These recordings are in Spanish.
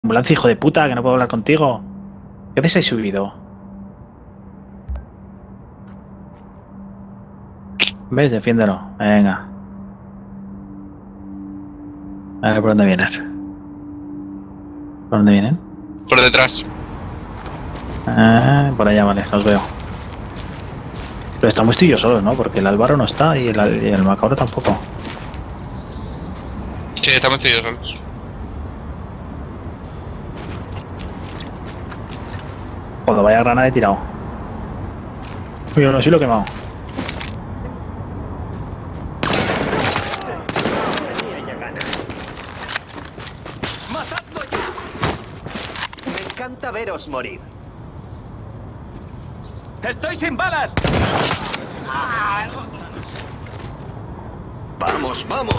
Ambulancia, hijo de puta, que no puedo hablar contigo. ¿Qué haces ahí subido? ¿Ves? Defiéndelo. Venga. A ver por dónde vienes. ¿Por dónde vienen? Por detrás. Por allá, vale, los veo. Pero estamos tú y yo solos, ¿no? Porque el Álvaro no está y el Macabro tampoco. Sí, estamos tú y yo solos. Joder, vaya granada he tirado. Uy, no, sí lo he quemado. ¡Matadlo ya! Me encanta veros morir. ¡Estoy sin balas! ¡Vamos, vamos!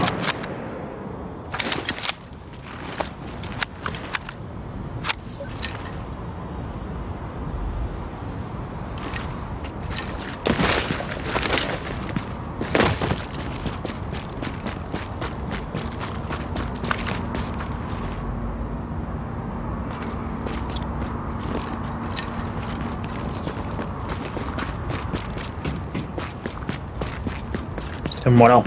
Estoy morado.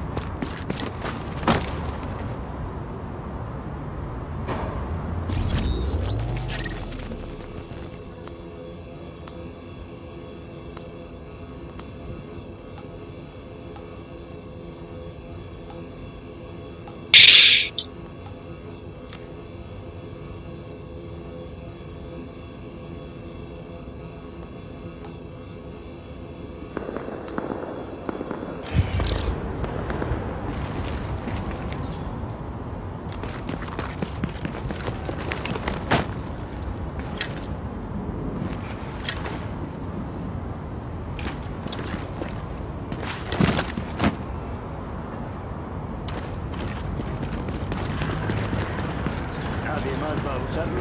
¿Nadie más va a usarlo?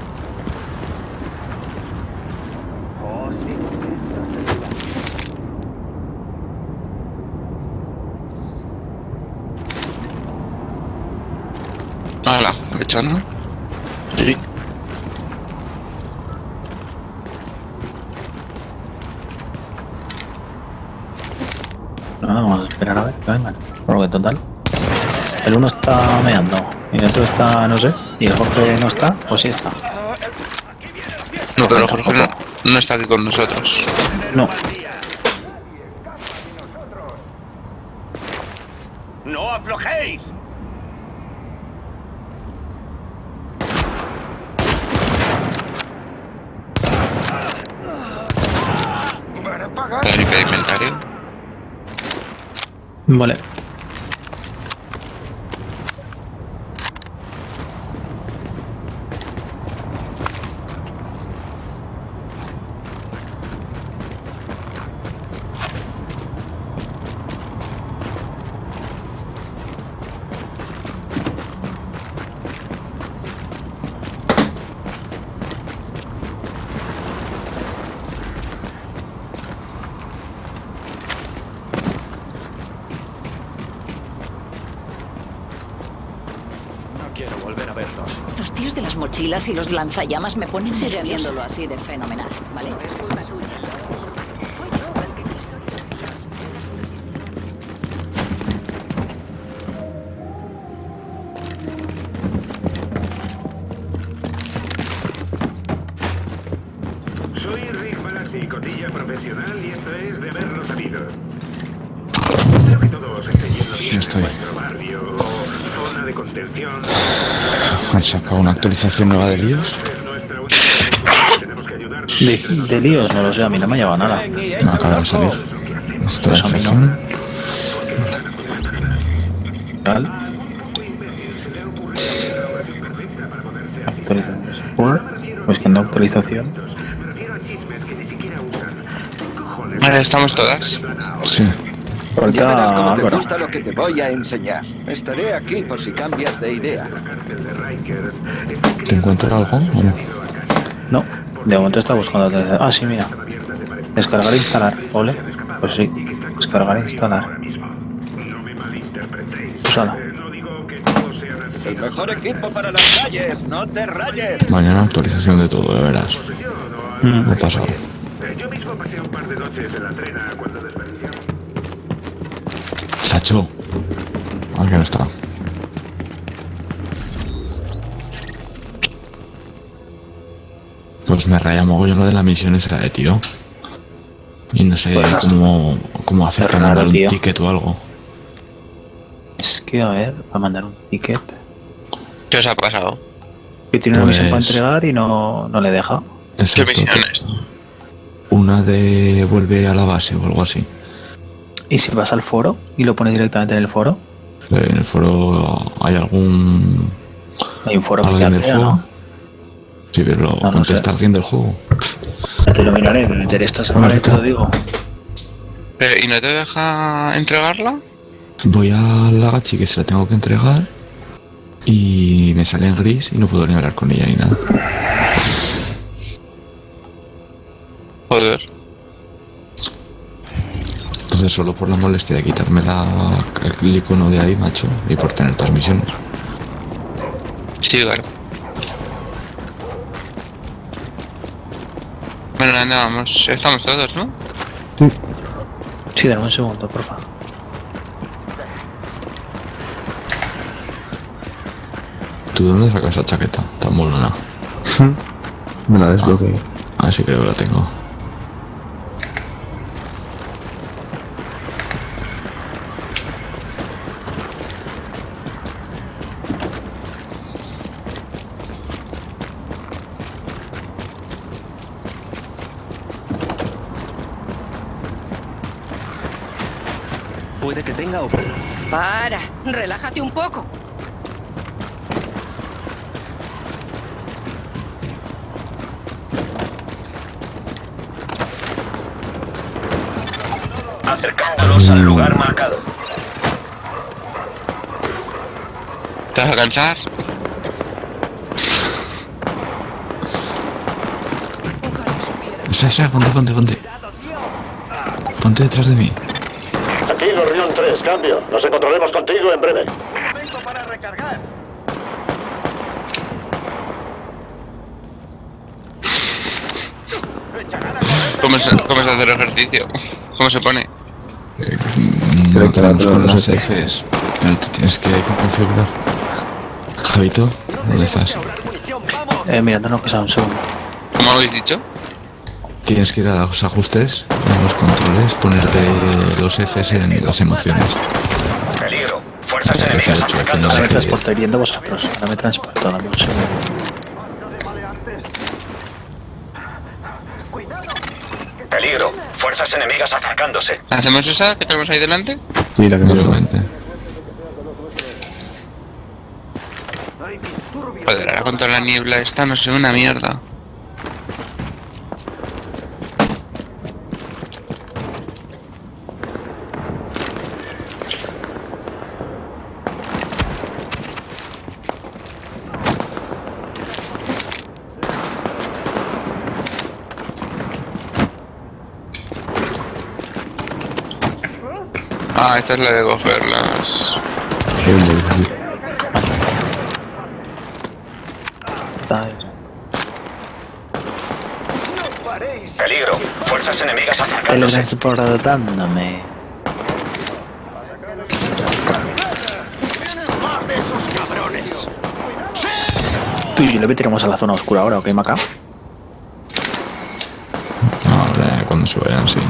Oh, sí, está segura. Hala, hecho, ¿no? Sí. No, vamos a esperar a ver que vengan. Por lo que total. El uno está meando. Y el otro está, no sé. Y el Jorge no está, pues sí está. No, pero Jorge no está aquí con nosotros. No. ¡No aflojéis! Planificar inventario. Vale. No quiero volver a verlos. Los tíos de las mochilas y los lanzallamas me ponen Sigue haciéndolo así de fenomenal, ¿vale? Soy Rick Balassi, cotilla profesional, y esto es de haberlo sabido. Espero que todo os esté yendo bien Estoy. en vuestro barrio o zona de contención. Han sacado una actualización nueva de líos. Es nuestra única recurso. Tenemos que ayudarnos entre De nosotros. líos, no lo sé, a mí no me ha llevado nada. Me acaba de salir. Pues a mí no. Actualización. ¿Vale? Actualización. Pues que no actualización. Me refiero a chismes que ni siquiera usan. ¿Qué cojones? Vale, estamos todas. Sí. Falta Ya verás cómo te Álvaro. gusta lo que te voy a enseñar. Estaré aquí por si cambias de idea. La cárcel de Rikers está ¿Te encuentro algo? ¿O no? No, de momento está buscando la. Ah, sí, mira. Descargar e instalar. Ole. Pues sí. Descargar e instalar. No me malinterpretéis. Pues ala. No digo que todos sean asesinos. El mejor equipo para las calles. No te rayes. Mañana actualización de todo, ya verás. No ha pasado. Yo mismo pasé un par de noches en la trena cuando desvaneció. Sacho. Aquí no está. Pues me raya mogollón lo de la misión esa de tío. Y no sé Pues, cómo hacer es para raro, mandar un tío. ticket o algo. Es que, a ver, para mandar un ticket. ¿Qué os ha pasado? Que tiene una misión para Pues- entregar y no le deja. ¿Qué Exacto. misiones? Una de vuelve a la base o algo así. Y si vas al foro y lo pones directamente en el foro, En el foro hay algún... hay un foro que te ¿Alguien del aclara, juego? ¿no? Sí, pero lo No contesta sé. alguien del juego. Ya te lo miraré, me meteré esta semana y te lo digo. ¿Y no te deja entregarla? Voy a la gachi que se la tengo que entregar y me sale en gris y no puedo ni hablar con ella ni nada. Joder. Entonces solo por la molestia de quitarme el icono de ahí, macho, y por tener transmisiones. Sí, claro. Bueno, nada, vamos. Estamos todos, ¿no? Sí, dame un segundo, porfa. ¿Tú de dónde sacas esa chaqueta? Tan molona. Me la desbloqueé. Ah, sí creo que la tengo. Puede que tenga o... Para, relájate un poco. Acercándonos al lugar marcado. ¿Te vas a cansar? Esa, ponte. Ponte detrás de mí. Aquí Gorrión 3, cambio. Nos encontraremos contigo en breve. Momento para recargar. ¿Cómo es hacer ejercicio? ¿Cómo se pone? No tenemos pero con no las sé. Fs, pero te tienes que configurar. Javito, ¿dónde estás? Mirando una cosa, un segundo. ¿Cómo habéis dicho? Tienes que ir a los ajustes, a los controles, ponerte los Fs en las emociones. Peligro. Fuerzas Eso enemigas he hecho, acercándose. Ahora me Sí. transporto, viendo vosotros. Ahora me transporto, dame un segundo. Peligro. Fuerzas enemigas acercándose. ¿Hacemos esa que tenemos ahí delante? Sí, la que me tocó. Seguramente. Joder, ahora con toda la niebla esta no sé una mierda. Ah, esta es la de cogerlas. Sí, muy difícil. Está Peligro. Fuerzas enemigas acercándose. teletransportándome. Tú y yo le meteremos a la zona oscura ahora, ¿ok, Maca? Ahora, cuando se vayan, sí.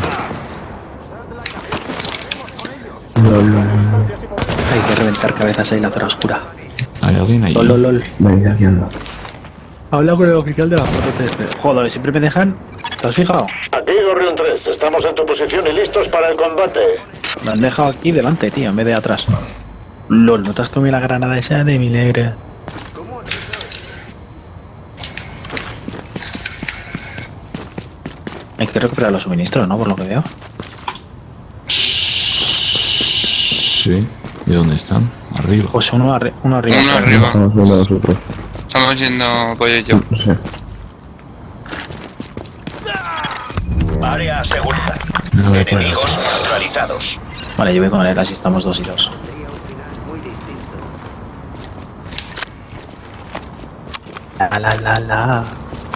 Hay que reventar cabezas ahí en la zona oscura. ¿Hay alguien ahí? Lol. Venid aquí anda. Habla con el oficial de la JTF. Joder, siempre me dejan. ¿Te has fijado? Aquí Gorrión 3, estamos en tu posición y listos para el combate. Me han dejado aquí delante, tío, en vez de atrás. LOL, ¿no te has comido la granada esa de mi negra? Hay que recuperar los suministros, ¿no? Por lo que veo. Sí. ¿De dónde están? Arriba. Pues uno arriba. Uno arriba. Estamos viendo nosotros. Estamos yendo pollo yo. No sé. Área asegurada. No voy a poner Enemigos esto. neutralizados. Vale, yo voy con él, así estamos 2 y 2. La.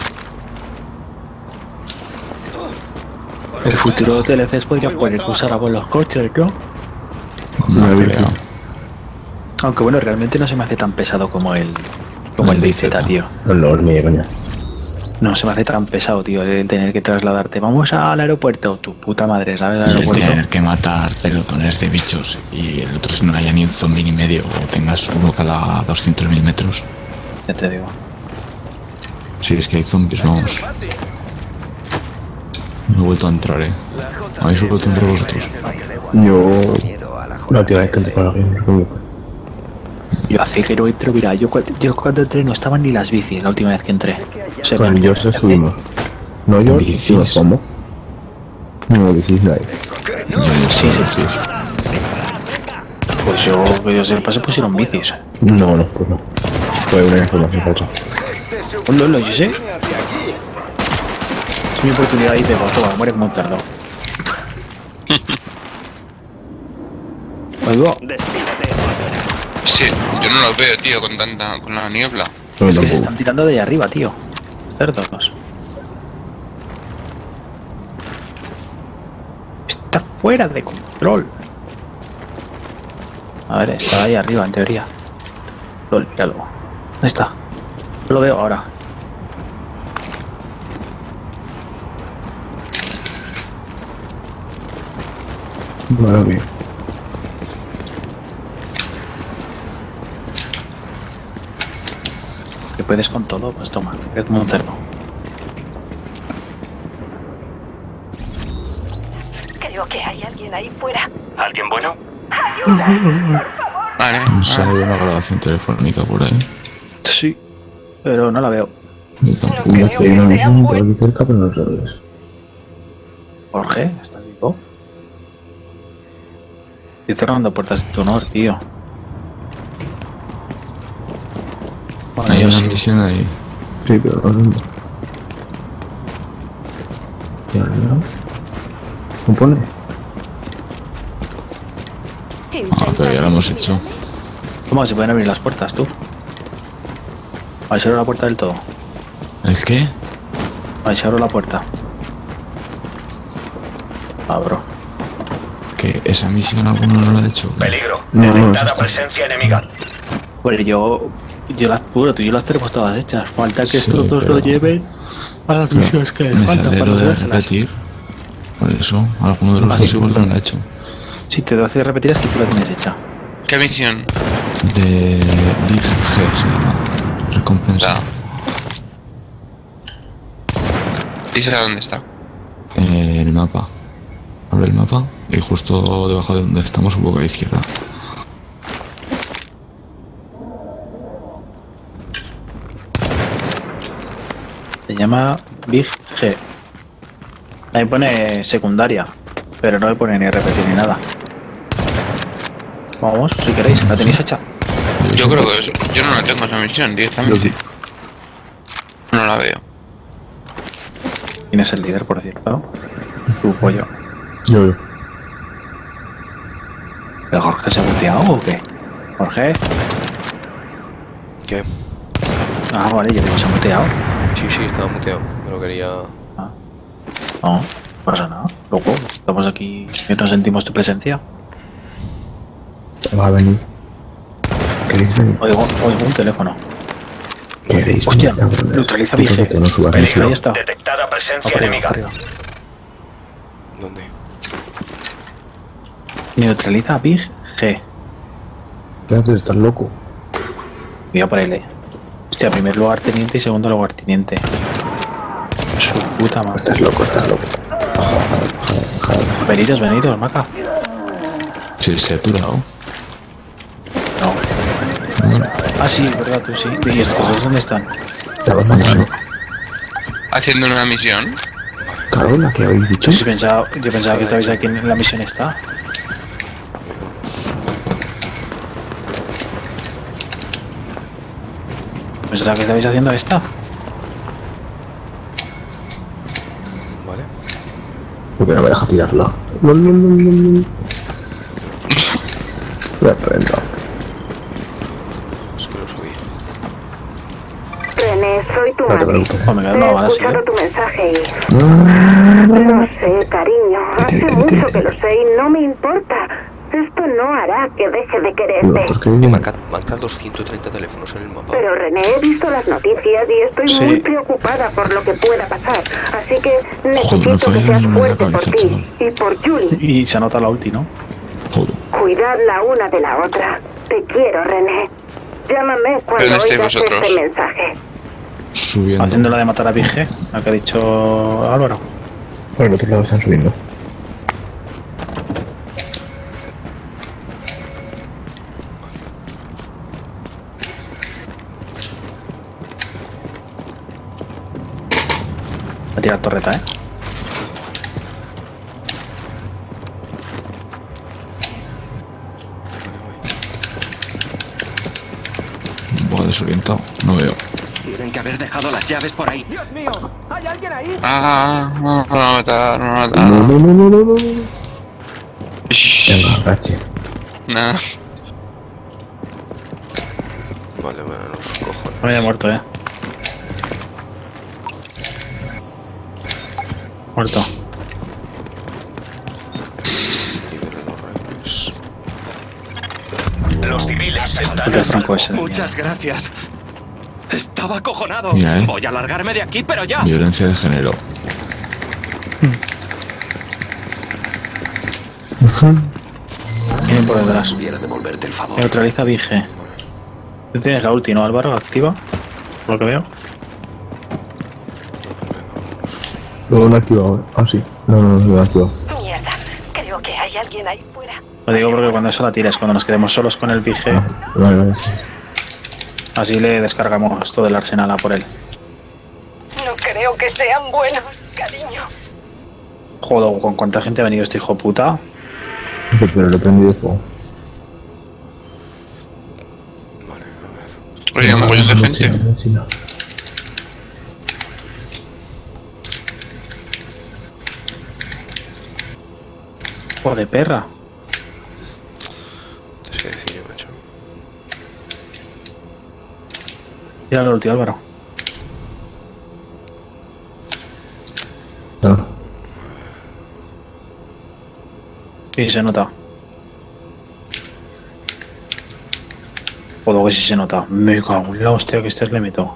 El futuro de DLCs podría poner que usar a los coches, ¿no? No creo. Aunque bueno, realmente no se me hace tan pesado como el DayZ, tío. No, ni de coña. No se me hace tan pesado, tío, el tener que trasladarte. Vamos al aeropuerto, tu puta madre, ¿sabes? Al Y el aeropuerto. tener que matar pelotones de bichos y el otro no haya ni un zombie ni medio o tengas uno cada 200.000 metros. Ya te digo. Si es que hay zombies, vamos. No he vuelto a entrar, ¿Habéis vuelto a entrar vosotros? Yo... La última vez que entré con alguien. Yo hace que no entro, mira, yo cuando entré no estaban ni las bicis la última vez que entré. O sea, Con George subimos. No, yo Bicis. ¿cómo? No, bicis no hay. Sí. pues yo, que yo sepa, se pusieron bicis. No, pues no. Fue una información falsa. Lo yo sé. Es mi oportunidad y te toma, muere como un cerdo. Oigo, Sí, yo no los veo, tío, con la niebla. No, es que se tampoco. están tirando de ahí arriba, tío. Cerdos. Está fuera de control. A ver, está ahí arriba, en teoría. Lol, míralo. ¿Dónde está? Lo veo ahora. Maravilla. Que puedes con todo, pues toma, es como un cerdo. Creo que hay alguien ahí fuera. ¿Alguien bueno? Vale. Sale una grabación telefónica por ahí. Sí, pero no la veo. Yo tampoco. Yo estoy en un mismo por aquí cerca, pero no sé dónde es. Jorge, ¿estás vivo? Estoy cerrando puertas de tu honor, tío. Bueno, Hay yo una sí. misión ahí. Sí, pero no sé. Ya. ¿Cómo pone? Pero ya lo hemos hecho. ¿Cómo se pueden abrir las puertas, tú? A ver si abro la puerta del todo. ¿El qué? A ver si abro la puerta. Abro. Que esa misión alguno no la ha hecho. Peligro. No, Detectada presencia enemiga. Pues yo las puro, tú y yo las tenemos todas hechas. Falta que Sí, estos dos pero- lo lleven a las misiones que les Me faltan sale para lo de hacérselas. repetir. Por eso, alguno de los Vale. dos igual no lo ha hecho. Si te lo hace repetir es que tú la tienes hecha. ¿Qué misión? De Big G se llama. Recompensa. ¿Y será dónde está? El mapa. Abre el mapa y justo debajo de donde estamos un poco a la izquierda. Se llama Big G. Ahí pone secundaria, pero no le pone ni repetir ni nada. Vamos, si queréis, la tenéis hecha. Yo creo que yo no la tengo esa misión directamente. No la veo. ¿Quién es el líder, por cierto? Tu pollo. Yo. ¿El Jorge se ha muteado o qué? ¿Jorge? ¿Qué? Ah, vale, yo digo, se ha muteado. Sí, estaba muteado. Pero quería... No, no pasa nada. Loco, estamos aquí y no sentimos tu presencia. Va a venir. ¿Queréis venir? Oigo un teléfono. ¿Queréis Hostia, venir? Cabrón. neutraliza Quítate Big G. que no subas Ahí misión. está. Detectada presencia Arriba, enemiga. arriba. ¿Dónde? Neutraliza Big G. ¿Qué haces? ¿Estás loco? Voy a ponerle. Hostia, primer lugar teniente y segundo lugar teniente. Su puta madre. Estás loco, estás loco. Veniros, maca. Sí, se ha aturado. No. Bueno, Ah, sí, verdad, tú sí. ¿Y estos dos dónde están? Te abandono. Haciendo una misión. Carola, ¿qué habéis dicho? Yo pensaba que estabais aquí en la misión esta. Pensaba que estabais haciendo esta. Vale. Porque no me deja tirarla. No. Me he reventado. Es que lo subí. René soy tu No te madre. preocupes. Oh, me queda He una bala, sí, escuchado tu mensaje y... No. No sé, cariño. Hace mucho que lo sé y no me importa. Esto no hará que deje de quererte. ¿Por qué? Marcar 230 teléfonos en el mapa. Pero René, he visto las noticias y estoy Sí. muy preocupada por lo que pueda pasar. Así que Joder, necesito me que falla seas en la fuerte por cabeza, ti chaval. y por Julie. Y se anota la ulti, ¿no? Joder. Cuidad la una de la otra. Te quiero, René. Llámame cuando ¿Dónde estáis oigas vosotros? este mensaje. Subiendo. Haciendo la de matar a Vige, la que ha dicho Álvaro. Por el otro lado están subiendo. Va a tirar torreta, ¿eh? Buah, desorientado. No veo. Tienen que haber dejado las llaves por ahí. Ah, no, no me ha matado, no me ha No, matado. no, no, no, no, no. Shh. Venga, gache. Nah. Vale, bueno, los cojones. Me he muerto, Muerto. Libera los reyes. Los civiles están Puta a Franco salvo. ese. Muchas gracias. Estaba acojonado. Mira, Voy a largarme de aquí, pero ya. Violencia de género. Vienen por detrás. Pudiera devolverte el favor. Neutraliza Vige. Tú tienes la ulti, ¿no, Álvaro? Activa. Por lo que veo. Lo han activado. Ah, sí. No, no, no lo han activado. Mierda. Creo que hay alguien ahí fuera. Lo digo porque cuando eso la tires, cuando nos quedemos solos con el Vige, Ah, vale, vale. así le descargamos todo el arsenal a por él. No creo que sean buenos, cariño. Joder, con cuánta gente ha venido este hijo puta. Dice, pero le he prendido fuego. Vale, a ver. Oye, un mogollón de gente. China, China. Joder, perra. Te sé decir yo, macho. Tira la ulti, Álvaro. No. Sí, se nota. Joder, que sí se nota. Me cago en la hostia que este le meto.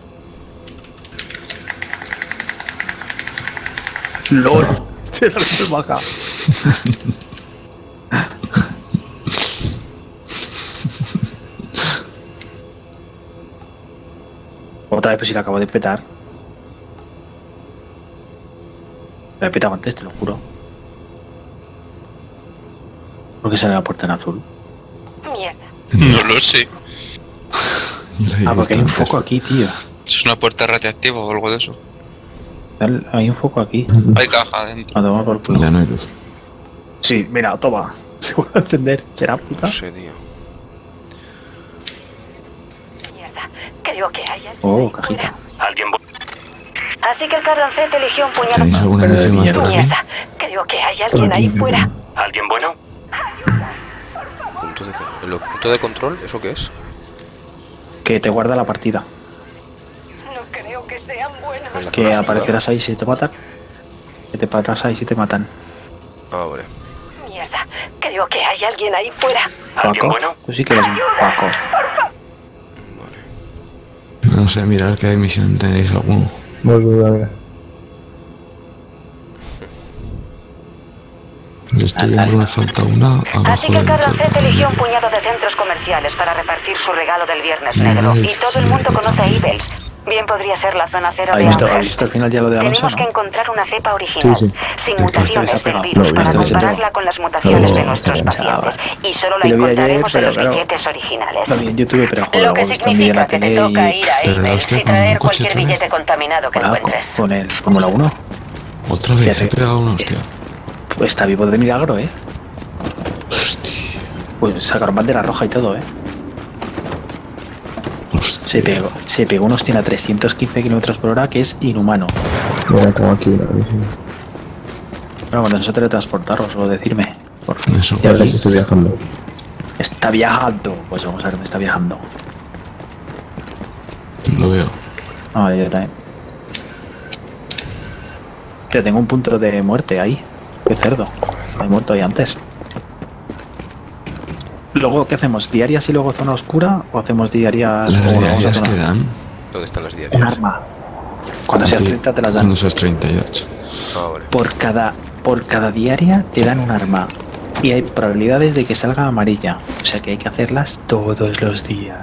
LOL. Este es el vaca. Otra vez, pues si la acabo de petar. La he petado antes, te lo juro. ¿Por qué sale la puerta en azul? Mierda. No lo sé. Ah, porque hay un foco aquí, tío. Es una puerta radiactiva o algo de eso. Hay un foco aquí. Hay caja adentro. A tomar por culo. Ya no hay luz. Sí, mira, toma. Se vuelve a encender. ¿Será puta? No sé, tío. Mierda. Creo que hay alguien Oh, ahí cajita. fuera. Así que el cabroncete eligió un puñado. ¿Tenéis alguna Pero de munición más mierda. por aquí? Mierda. Creo que hay alguien ahí fuera. ¿Alguien bueno? Punto de control, ¿eso qué es? Que te guarda la partida. No creo que sean buenos. En la Que zona aparecerás ahí si te matan. Que te paras ahí si te matan. singular. Ah, vale. Mierda. Creo que hay alguien ahí fuera. Paco, tú sí que eres un Paco. No sé, mirad qué misión tenéis alguno. Voy a ver. Yo estoy viendo que me falta una abajo Así que el del cabroncete eligió un centro. puñado de centros comerciales para repartir su regalo del Viernes Nice, Negro. Y todo el mundo sí, conoce a también. Evils. Bien podría ser la zona cero ¿Has de visto, Amber. al final ya lo de Alonso, Tenemos no? que encontrar una cepa original, Sí, sí. sin Pero mutaciones este les ha del pegado. virus, Lo para viste, compararla con las mutaciones de No, nuestros chaval. pacientes. Y solo la Y lo vi ayer, encontraremos en pero los claro. billetes originales. Lo vi en YouTube, pero joder, Lo luego que he visto un vídeo en significa la que te tele toca y... ir a Pero Evils hostia, y con un traer coche cualquier otra vez. billete contaminado que Hola, encuentres. con el Fórmula 1. Otra vez, Sí, se he pegado una hostia. Pues está vivo de milagro, ¿eh? Hostia. Pues sacaron bandera roja y todo, ¿eh? Hostia. Se pegó unos tiene a 315 km por hora, que es inhumano. Mira, tengo aquí una. Pero bueno, eso teletransportaros o decirme. Porque Eso, ya Ahora veis, que estoy viajando. está viajando. Pues vamos a ver dónde está viajando. Lo veo. Ah, yo también. Te tengo un punto de muerte ahí. Qué cerdo. He muerto ahí antes. Luego, ¿qué hacemos? ¿Diarias y luego zona oscura? ¿O hacemos diarias? Las o vamos a diarias zona- que dan. ¿Dónde están las Un diarias? arma. Cuando seas Sí, 30 te las dan. cuando seas 38. Ah, vale. Por cada diaria te dan un arma. Y hay probabilidades de que salga amarilla. O sea que hay que hacerlas todos los días.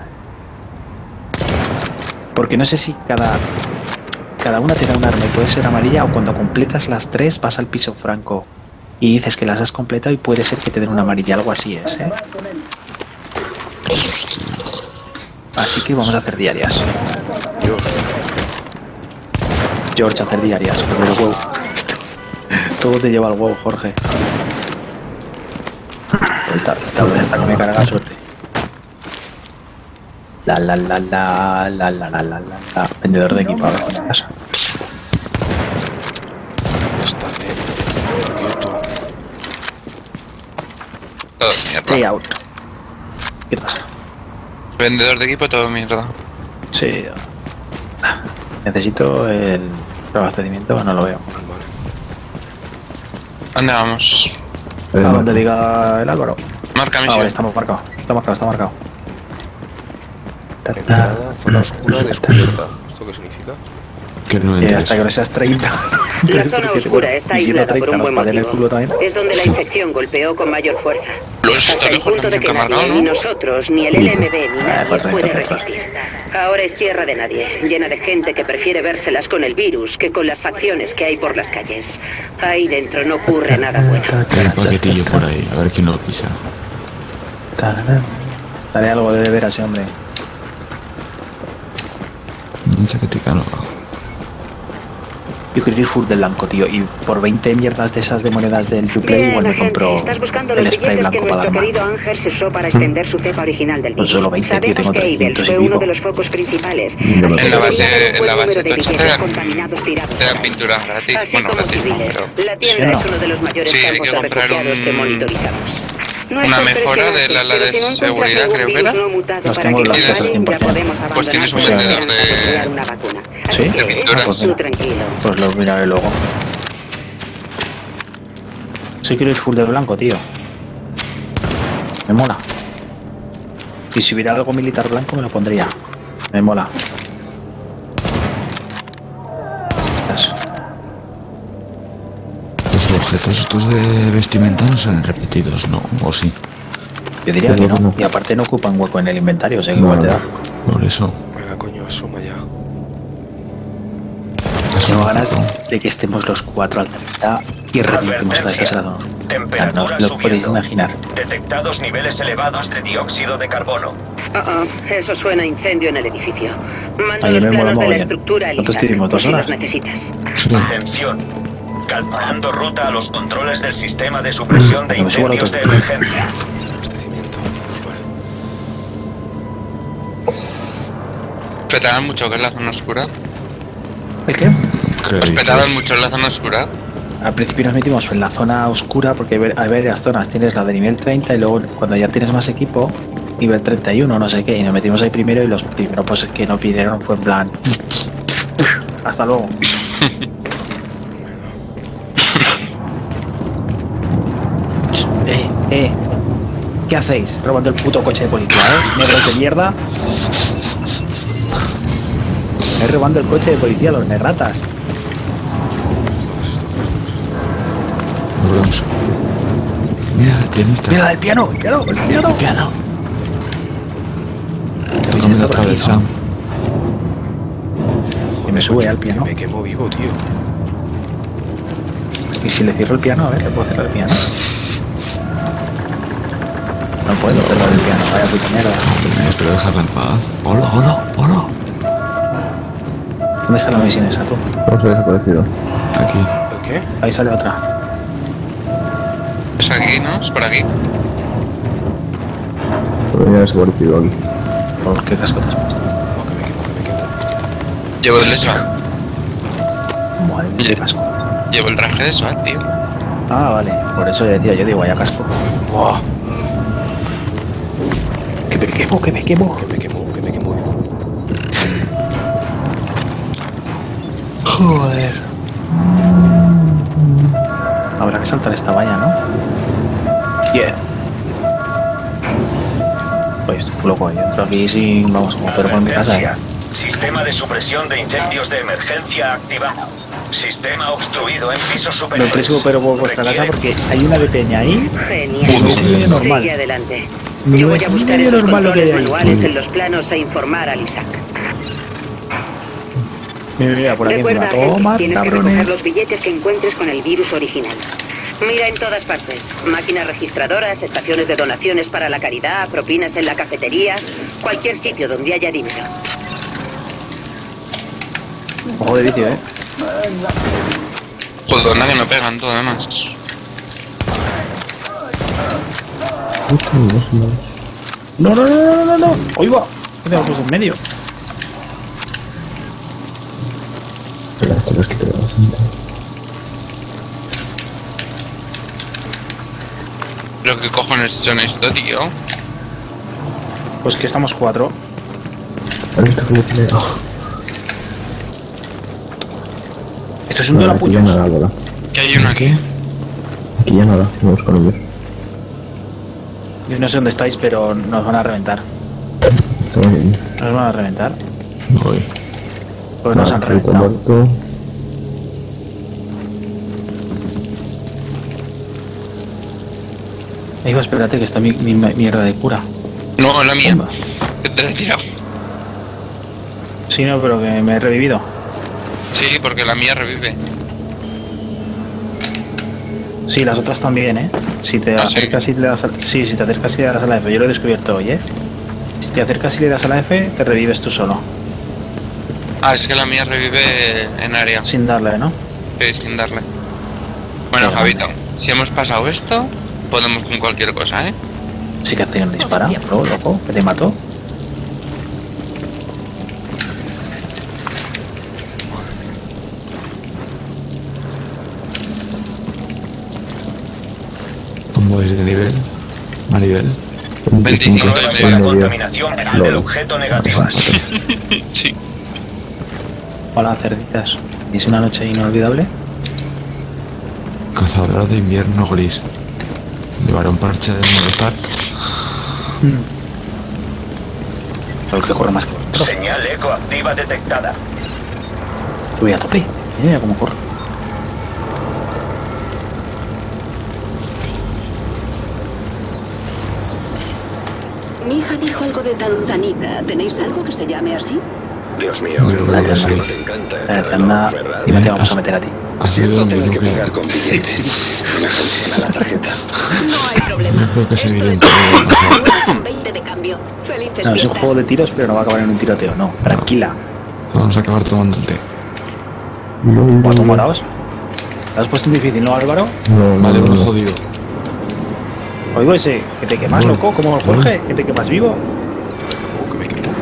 Porque no sé si cada una te da un arma y puede ser amarilla, o cuando completas las 3 vas al piso franco y dices que las has completado y puede ser que te den una amarilla, algo así es, ¿eh? Así que vamos a hacer diarias. Dios. George, hacer diarias, con el huevo. Todo te lleva al huevo, Jorge. Esta que me carga suerte. La. Vendedor de equipo, a ver qué pasa. Está quieto. Todo Stay mierda. out. ¿Qué pasa? Vendedor de equipo, todo mierda. Sí. Necesito el abastecimiento, no lo veo. Vale. ¿Dónde vamos? A donde diga el Álvaro. Marca Ah, misión. vale, está marcado. Está marcado. Entrada, zona oscura descubierta. ¿Esto qué significa? Que no Hasta entres. que no seas 30. La zona oscura está aislada por un buen motivo. Es donde la infección golpeó con mayor fuerza. Lo está Hasta el lejos, punto de que nunca nadie, marcado, ni ¿no? nosotros, ni el LMB, ni nadie perfecto, puede perfecto. resistir. Ahora es tierra de nadie, llena de gente que prefiere vérselas con el virus que con las facciones que hay por las calles. Ahí dentro no ocurre nada bueno. Hay un paquetillo por ahí, a ver quién lo pisa. Dale algo de beber a ese hombre. Un chaquetica no. Yo quiero ir full de blanco, tío. Y por 20 mierdas de esas de monedas del Uplay Bien, igual me agente, compro estás buscando el los spray billetes que blanco para nuestro dar querido Ángel se usó para extender su cepa original del Pues virus. solo 20, tío, Sabemos tengo que Abel 300 y fue uno pico. de los focos principales. En la base, Así que en la buen base número de tocha billetes te contaminados tirados dan por ahí. pintura gratis. Así Bueno, como gratis no, civiles. pero... La tienda ¿Sí o no? es uno de los mayores Sí, hay campos que de comprar refugiados que un- monitorizamos. No es una por mejora de la pero de si no encuentras seguridad, algún creo que virus era. no mutado Las para tengo que las nos cosas fallen, ya 100%. podemos Pues abandonar tienes un con la vendedor esperanza de- crear una vacuna. ¿Sí? Así que, De pintura. Pues tú venga. tranquilo. Pues lo miraré luego. Sí quiero ir full de blanco, tío. Me mola. Y si hubiera algo militar blanco me lo pondría. Me mola. Estas. Los objetos estos de vestimenta no salen repetidos, ¿no? ¿O sí? Yo diría que no. Y aparte no ocupan hueco en el inventario, o sea que igual te da. Por eso. Venga, coño, asoma ya. Tengo ganas de que estemos los 4 al 30 y reventemos a esa zona. Claro, no os lo podéis imaginar. Detectados niveles elevados de dióxido de carbono. Eso suena a incendio en el edificio. Manda Ayer los me mola planos de la mogollón. estructura, ¿Cuántos Elisa, tuvimos? por 2 si los horas? necesitas. Sí. Atención. Calculando ruta a los controles del sistema de supresión de Me subo al incendios de otro. emergencia. Abastecimiento. Vale. ¿Petaban mucho que es la zona oscura? ¿El qué? ¿Os petaban mucho en la zona oscura? Al principio nos metimos en la zona oscura porque hay varias zonas. Tienes la de nivel 30 y luego cuando ya tienes más equipo, nivel 31, no sé qué. Y nos metimos ahí primero y los primeros pues que no pidieron fue en plan... Hasta luego. ¿Qué hacéis? Robando el puto coche de policía, negros de mierda. Robando el coche de policía, los negratas. Bronce. Mira, el pianista. Mira, el piano, el piano, el piano. El piano. ¿Qué Tócame está otra por aquí, vez, no? Sam. Que me sube al piano. Me quemo vivo, tío. Y si le cierro el piano, a ver, le puedo cerrar el piano. No puedo cerrar el piano, vaya puta mierda. Pero déjala en paz. Hola, hola, hola. ¿Dónde está la misión esa, tú? Vamos a desaparecido. Aquí. ¿El qué? Ahí sale otra. Es aquí, ¿no? Es por aquí. Pero ya ha desaparecido aquí. ¿Por qué casco te has puesto? No, que me quemo. Llevo el de SWAT. Madre mía, qué casco. Llevo el traje de SWAT, tío. Ah, vale. Por eso decía, yo digo, vaya casco. ¡Wow! Que me quemo, que me quemo. Que me quemo vivo. Joder. Habrá que saltar esta valla, ¿no? Bien. Pues loco, yo entro aquí sin... Vamos, como pero por mi casa, ¿eh? Sistema de supresión de incendios de emergencia activado. Sistema obstruido en pisos Me superiores. preso pero por vuestra casa porque hay una de peña ahí. Genial. Es medio normal. Sigue adelante. No Yo voy es a buscar medio esos normal lo que hay controles ahí. manuales en los planos e informar al Isaac. Mira, por aquí encima. Recuerda, Agente, Toma, tienes que recoger cabrones. los billetes que encuentres con el virus original. Mira en todas partes. Máquinas registradoras, estaciones de donaciones para la caridad, propinas en la cafetería, cualquier sitio donde haya dinero. Ojo de vicio, Joder, nadie me pegan todo además. No, no, no, no, no, no. Oí va. ¿Qué tengo puesto en medio? Pero esto los quito de la cinta. Pero qué cojones son esto, tío. Pues que estamos 4. ¿Has visto que le eché? Oh. Esto es un Vale, de la aquí ya puta. nada, ¿verdad? Que hay uno aquí. Aquí ya nada, vamos con ellos. Yo no sé dónde estáis, pero nos van a reventar. Estamos bien. Nos van a reventar. Voy. Pues nos han Rico reventado. muerto. Ahí va, espérate que está mi mierda de cura. No, la mía. Bomba. Que te la he tirado. Sí, no, pero que me he revivido. Sí, porque la mía revive. Sí, las otras también, ¿eh? Si te ¿Ah, sí? acercas y le das sí, si te acercas y le das a la F, yo lo he descubierto hoy, ¿eh? Si te acercas y le das a la F, te revives tú solo. Ah, es que la mía revive en área. Sin darle, ¿no? Sí, sin darle. Bueno, Pero- Javito, si hemos pasado esto, podemos con cualquier cosa, ¿eh? Sí que hace un dispara, bro, loco, que te mató. ¿Cómo es de nivel? A nivel. 25 Pruebas y para medio. contaminación del objeto negativas. Sí. Hola, cerditas. ¿Es una noche inolvidable? Cazadora de invierno gris. Llevará un parche de molestar. Pero que corre más que otro. Señal eco activa detectada. Voy a tope. Mira cómo corre. Mi hija dijo algo de Tanzanita. ¿Tenéis algo que se llame así? Dios mío, Yo creo que sí. no te encanta este reloj, Anda, ¿verdad? y no te vamos a meter a ti. Ha sido Siento lo tener mismo que que... pagar con billetes. Me funciona la tarjeta. No hay problema. Yo creo que es Esto evidente. es 20 de cambio. Felices No, es un fiestas. juego de tiros, pero no va a acabar en un tiroteo, no. Tranquila. Vamos a acabar tomando el té. ¿Cuántos morados? ¿Lo has puesto muy difícil, no, Álvaro? No, Vale, no, uno no. jodido. Oigo ese, que te quemas, No. loco, como el Jorge, que te quemas vivo. Que me quemo.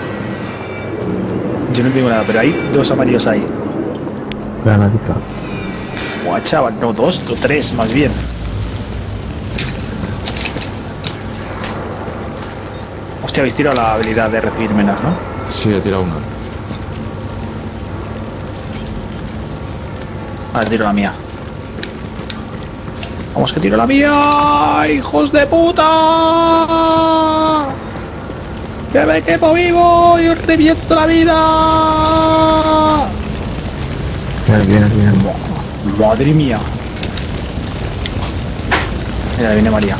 Yo no tengo nada, pero hay dos amarillos ahí. Granadita. Buah, chaval, no, dos, o tres, más bien. Hostia, habéis tirado la habilidad de recibir menos, ¿no? Sí, he tirado una. Vale, tiro la mía. Vamos, que tiro la mía, hijos de puta. Que me quemo vivo y os reviento la vida. Bien. Madre mía. Mira, viene María.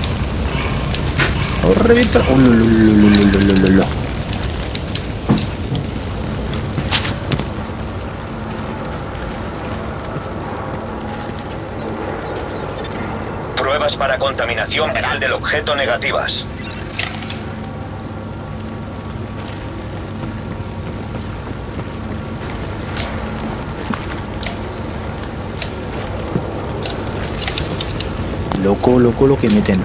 Os reviento. Pruebas para contaminación del objeto negativas. Loco lo que meten.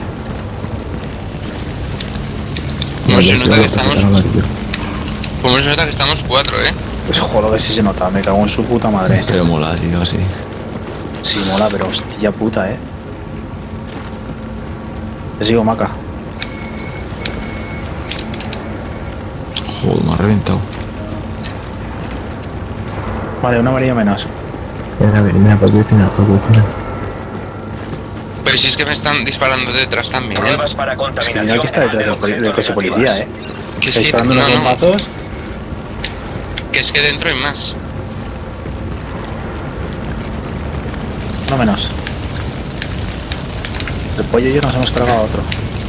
Como se Ya, nota ya, que estamos... ya, amarillo. Como se nota que estamos 4, ¿eh? Pues joder, que si se nota, me cago en su puta madre. Pero mola, tío, así. Sí, mola, pero hostia puta, Te sigo, Maca. Joder, me ha reventado. Vale, una varilla menos. Mira, por destinar. Pero si es que me están disparando detrás también. Pruebas para Mira contaminación que está detrás viral del objeto coche policía, negativas. Que Está sí, disparando unos bombazos. que es que dentro hay más. No menos. El pollo y yo nos hemos cargado a otro.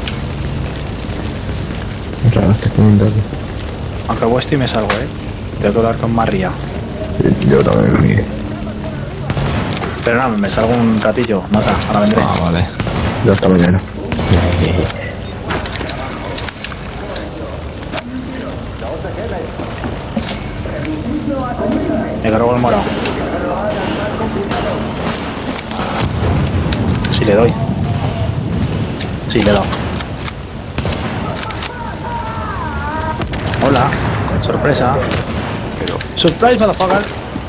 Otra abastecimiento aquí. Aunque Westy me salgo, tengo que hablar con María. Yo también, Miguel. Pero nada, me salgo un ratillo, nada, ahora vendré. Ah, vale. Yo hasta mañana. Me cargo el morado. Sí le doy. Sí le he dado. Hola. Sorpresa. Pero... Surprise, motherfucker.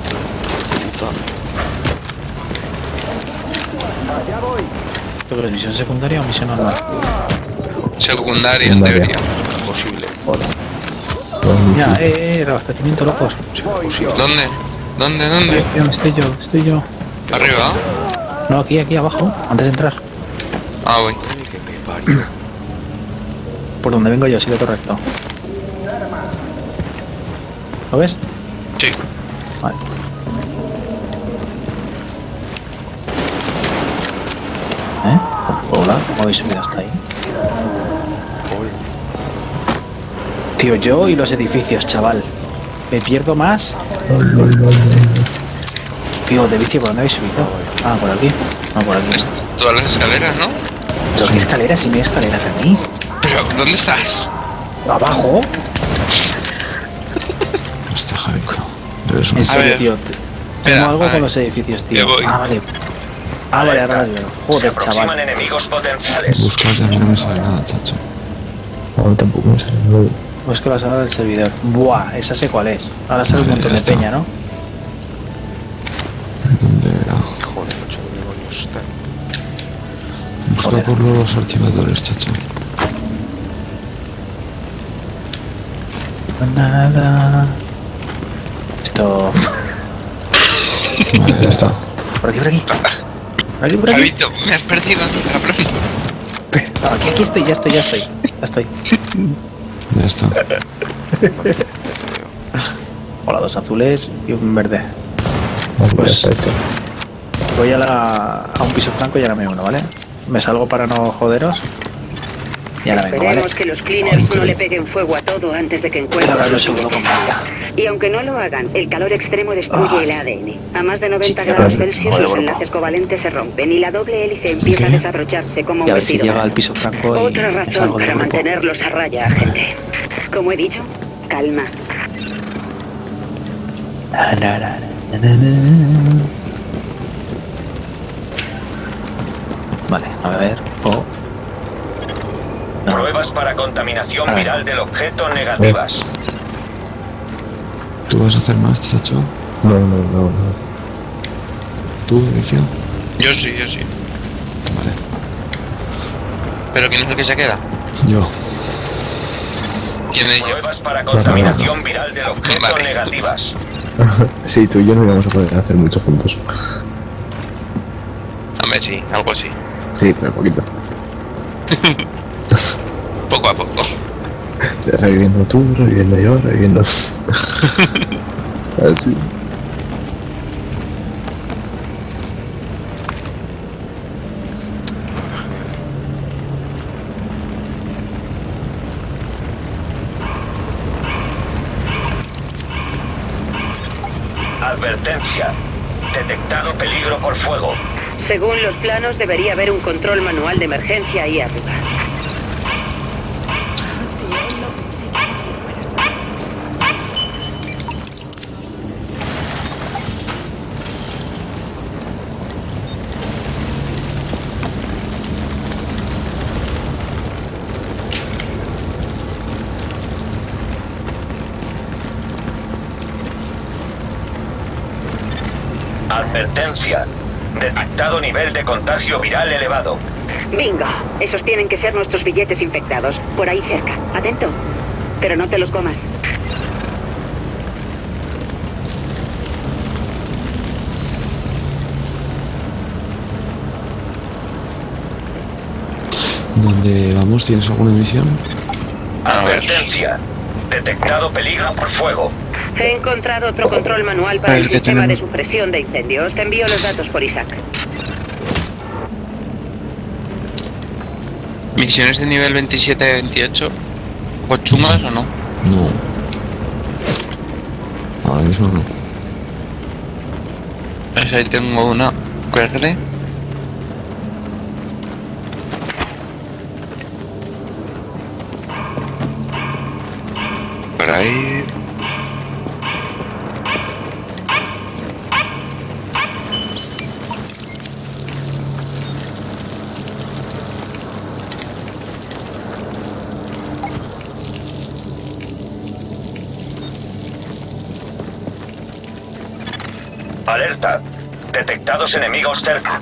¿Qué crees? ¿Misión secundaria o misión normal? Secundaria, en teoría. Posible. Hola. Ya, reabastecimiento, locos. ¿Dónde? ¿Dónde? Estoy yo. ¿Arriba? No, aquí, abajo, antes de entrar. Ah, voy. Que me parió. Por donde vengo yo, sigue correcto. ¿Lo ves? Sí. Vale. Hola, ¿cómo habéis subido hasta ahí? Tío, yo y los edificios, chaval. Me pierdo más. Tío, de bici, ¿por dónde habéis subido? Ah, por aquí. No, por aquí. Todas las escaleras, ¿no? ¿Pero qué escaleras? Si no hay escaleras aquí. Pero, ¿dónde estás? ¿Abajo? Hostia, Javico. Eres un... En serio, ver. tío. Tengo Espera, algo a ver. con los edificios, tío. Me voy. Ah, vale. Ah, vale, ahora lo veo. Se Joder, aproximan chaval. enemigos potenciales. Buscarte, a mí no me sale nada, chacho. No, tampoco me sale nuevo. Pues que la sala del servidor. Buah, esa sé cuál es. Ahora sale un Vale, montón ya de está. peña, ¿no? ¿Dónde era? Joder, macho, ¿dónde demonios están? Busca Joder. por los archivadores, chacho. Nada. Esto. Vale, ya está. Por aquí, por aquí. Por aquí, por aquí. Javito, me has perdido, cabrón. Aquí estoy, ya estoy. Ya está. Hola, dos azules y un verde. Vale, Pues- perfecto. Voy a un piso franco y ahora me uno, ¿vale? Me salgo para no joderos. Y ahora vengo, ¿vale? Esperemos que los cleaners no le peguen fuego a todo antes de que encuentren Ahora lo sus seguro con billetes. María. Y aunque no lo hagan, el calor extremo destruye el ADN. A más de 90 Sí, grados claro. Celsius Joder, los bueno. enlaces covalentes se rompen y la doble hélice empieza a ¿Qué? desabrocharse como Y a un ver si vestido. llega al piso franco y Otra me razón salgo del para grupo. mantenerlos a raya, agente. Como he dicho, calma. Vale, a ver. Oh. No. Pruebas para contaminación A ver. viral del objeto negativas. ¿Tú vas a hacer más, chacho? No. ¿Tú, edición? Yo sí. Vale. ¿Pero quién es el que se queda? Yo. ¿Quién de ellos? Pruebas para contaminación viral del objeto Vale. negativas. Sí, tú y yo no íbamos a poder hacer mucho juntos. Hombre, sí, algo así. Sí, pero poquito. Poco a poco. O sea, reviviendo tú, reviviendo yo, reviviendo... Así. Advertencia. Detectado peligro por fuego. Según los planos, debería haber un control manual de emergencia ahí arriba. Advertencia. Detectado nivel de contagio viral elevado. Bingo. Esos tienen que ser nuestros billetes infectados. Por ahí cerca. Atento. Pero no te los comas. ¿Dónde vamos? ¿Tienes alguna misión? Advertencia. Detectado peligro por fuego. He encontrado otro control manual para el sistema de supresión de incendios. Te envío los datos por Isaac. ¿Misiones de nivel 27-28? ¿O chungas o no? No. Ahora mismo no. Pues ahí tengo una. Cuélgale. Por ahí. Alerta. Detectados enemigos cerca.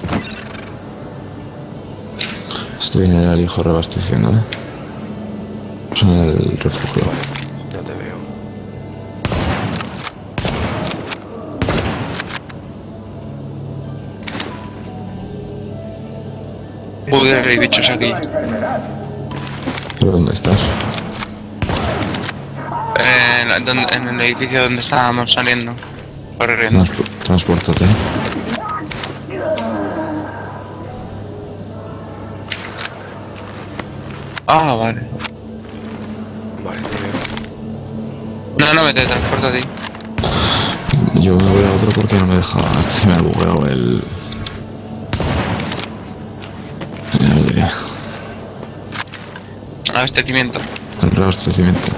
Estoy en el alijo reabasteciendo, en el refugio. Ya te veo. Joder, hay bichos aquí. ¿Pero dónde estás? En el edificio donde estábamos saliendo. Corriendo. Transpórtate. Ah, vale. Vale, te veo. No, me te transporto a ti. Yo me voy a otro porque no me deja. Se me ha bugueado el. Abastecimiento. El reabastecimiento.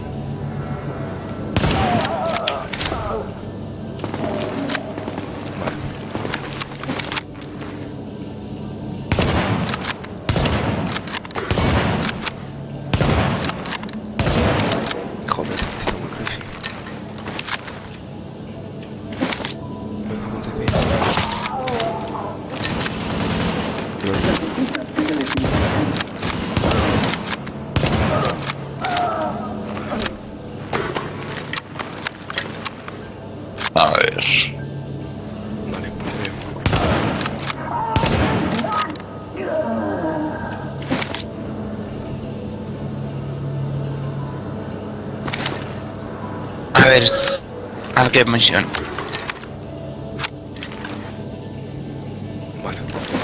Joder, está muy crazy. Venga, ponte bien. A ver. Vale, te veo. A ver. ¿A qué misión? Vale.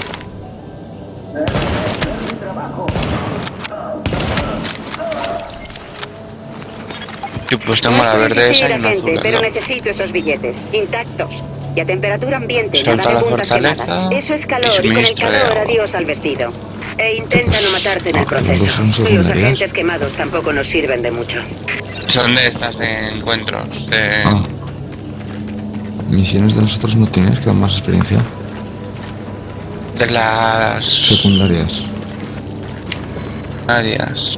Yo pues tengo la verde esa y una gente, azul. pero ¿no? necesito esos billetes, intactos. Y a temperatura ambiente, Suelta nada la de puntas fortaleza quemadas. Eso es y calor, y con el suministro de calor agua. adiós al vestido. E intenta no matarte en el Los proceso. son Los secundarias. agentes quemados tampoco nos sirven de mucho. Son de estas de encuentros. De... Ah. Misiones de nosotros no tienes que dar más experiencia. De las Secundarias. áreas.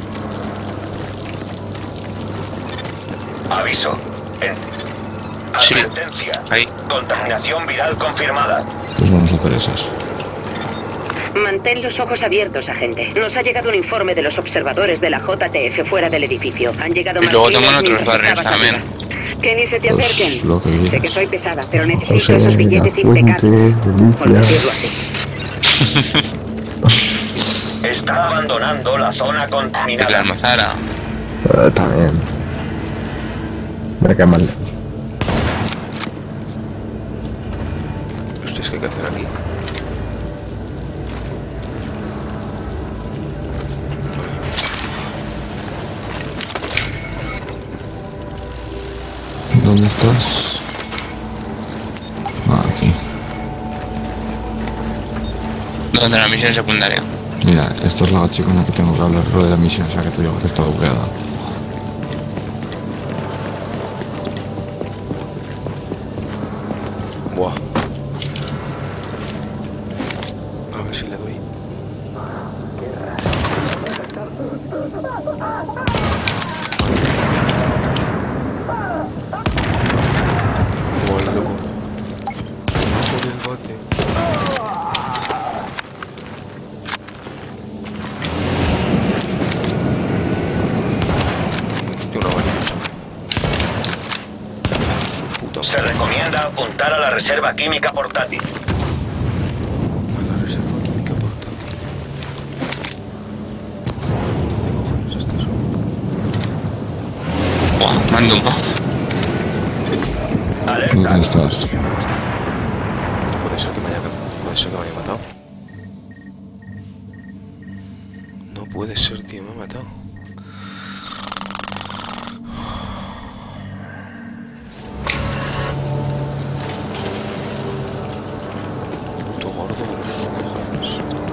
Aviso. Sí. Advertencia. Ahí. Contaminación viral confirmada. Pues vamos a hacer esas. Mantén los ojos abiertos, agente. Nos ha llegado un informe de los observadores de la JTF fuera del edificio. Han llegado Y más luego líneas tengo en otros mientras barrios estabas también. arriba. Que ni se te Pues acerquen. lo que quieras. Sé que soy pesada, pero necesito José, esos billetes la fuente, impecables. Por delicia. decirlo así. Está abandonando la zona Y la contaminada. almazara. También. Me queda mal. ¿Ustedes qué hay que hacer aquí? ¿Dónde estás? Ah, aquí. Donde la misión secundaria. Mira, esto es la gachi con la que tengo que hablar lo de la misión, o sea que te digo que está bugueada. Buah. A ver si le doy. Buah, el loco. Con el bate. Hostia, una vaina, chaval. Su puta Se recomienda apuntar a la reserva química portátil. A la reserva química portátil. Mando un poco. ¿Dónde estás? Puede ser que me haya matado. No puede ser, tío, me ha matado. Puto gordo de los cojones.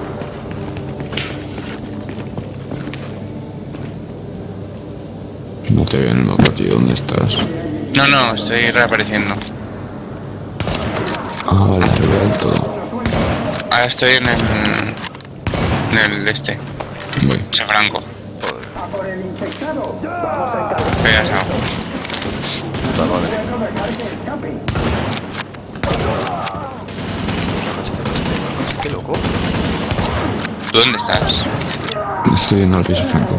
No te veo en el mapa, tío. ¿Dónde estás? No, estoy reapareciendo. Ah, vale, lo veo del todo. Ahora estoy en el este. Voy. San Franco. Pegas algo. Puta madre. Qué loco. ¿Tú dónde estás? Estoy yendo al piso franco.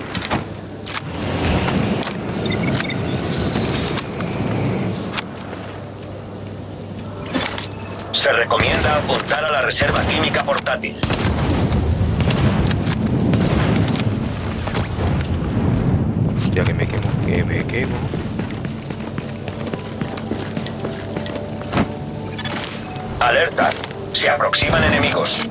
Se recomienda apuntar a la reserva química portátil. Hostia, que me quemo. Alerta. Se aproximan enemigos.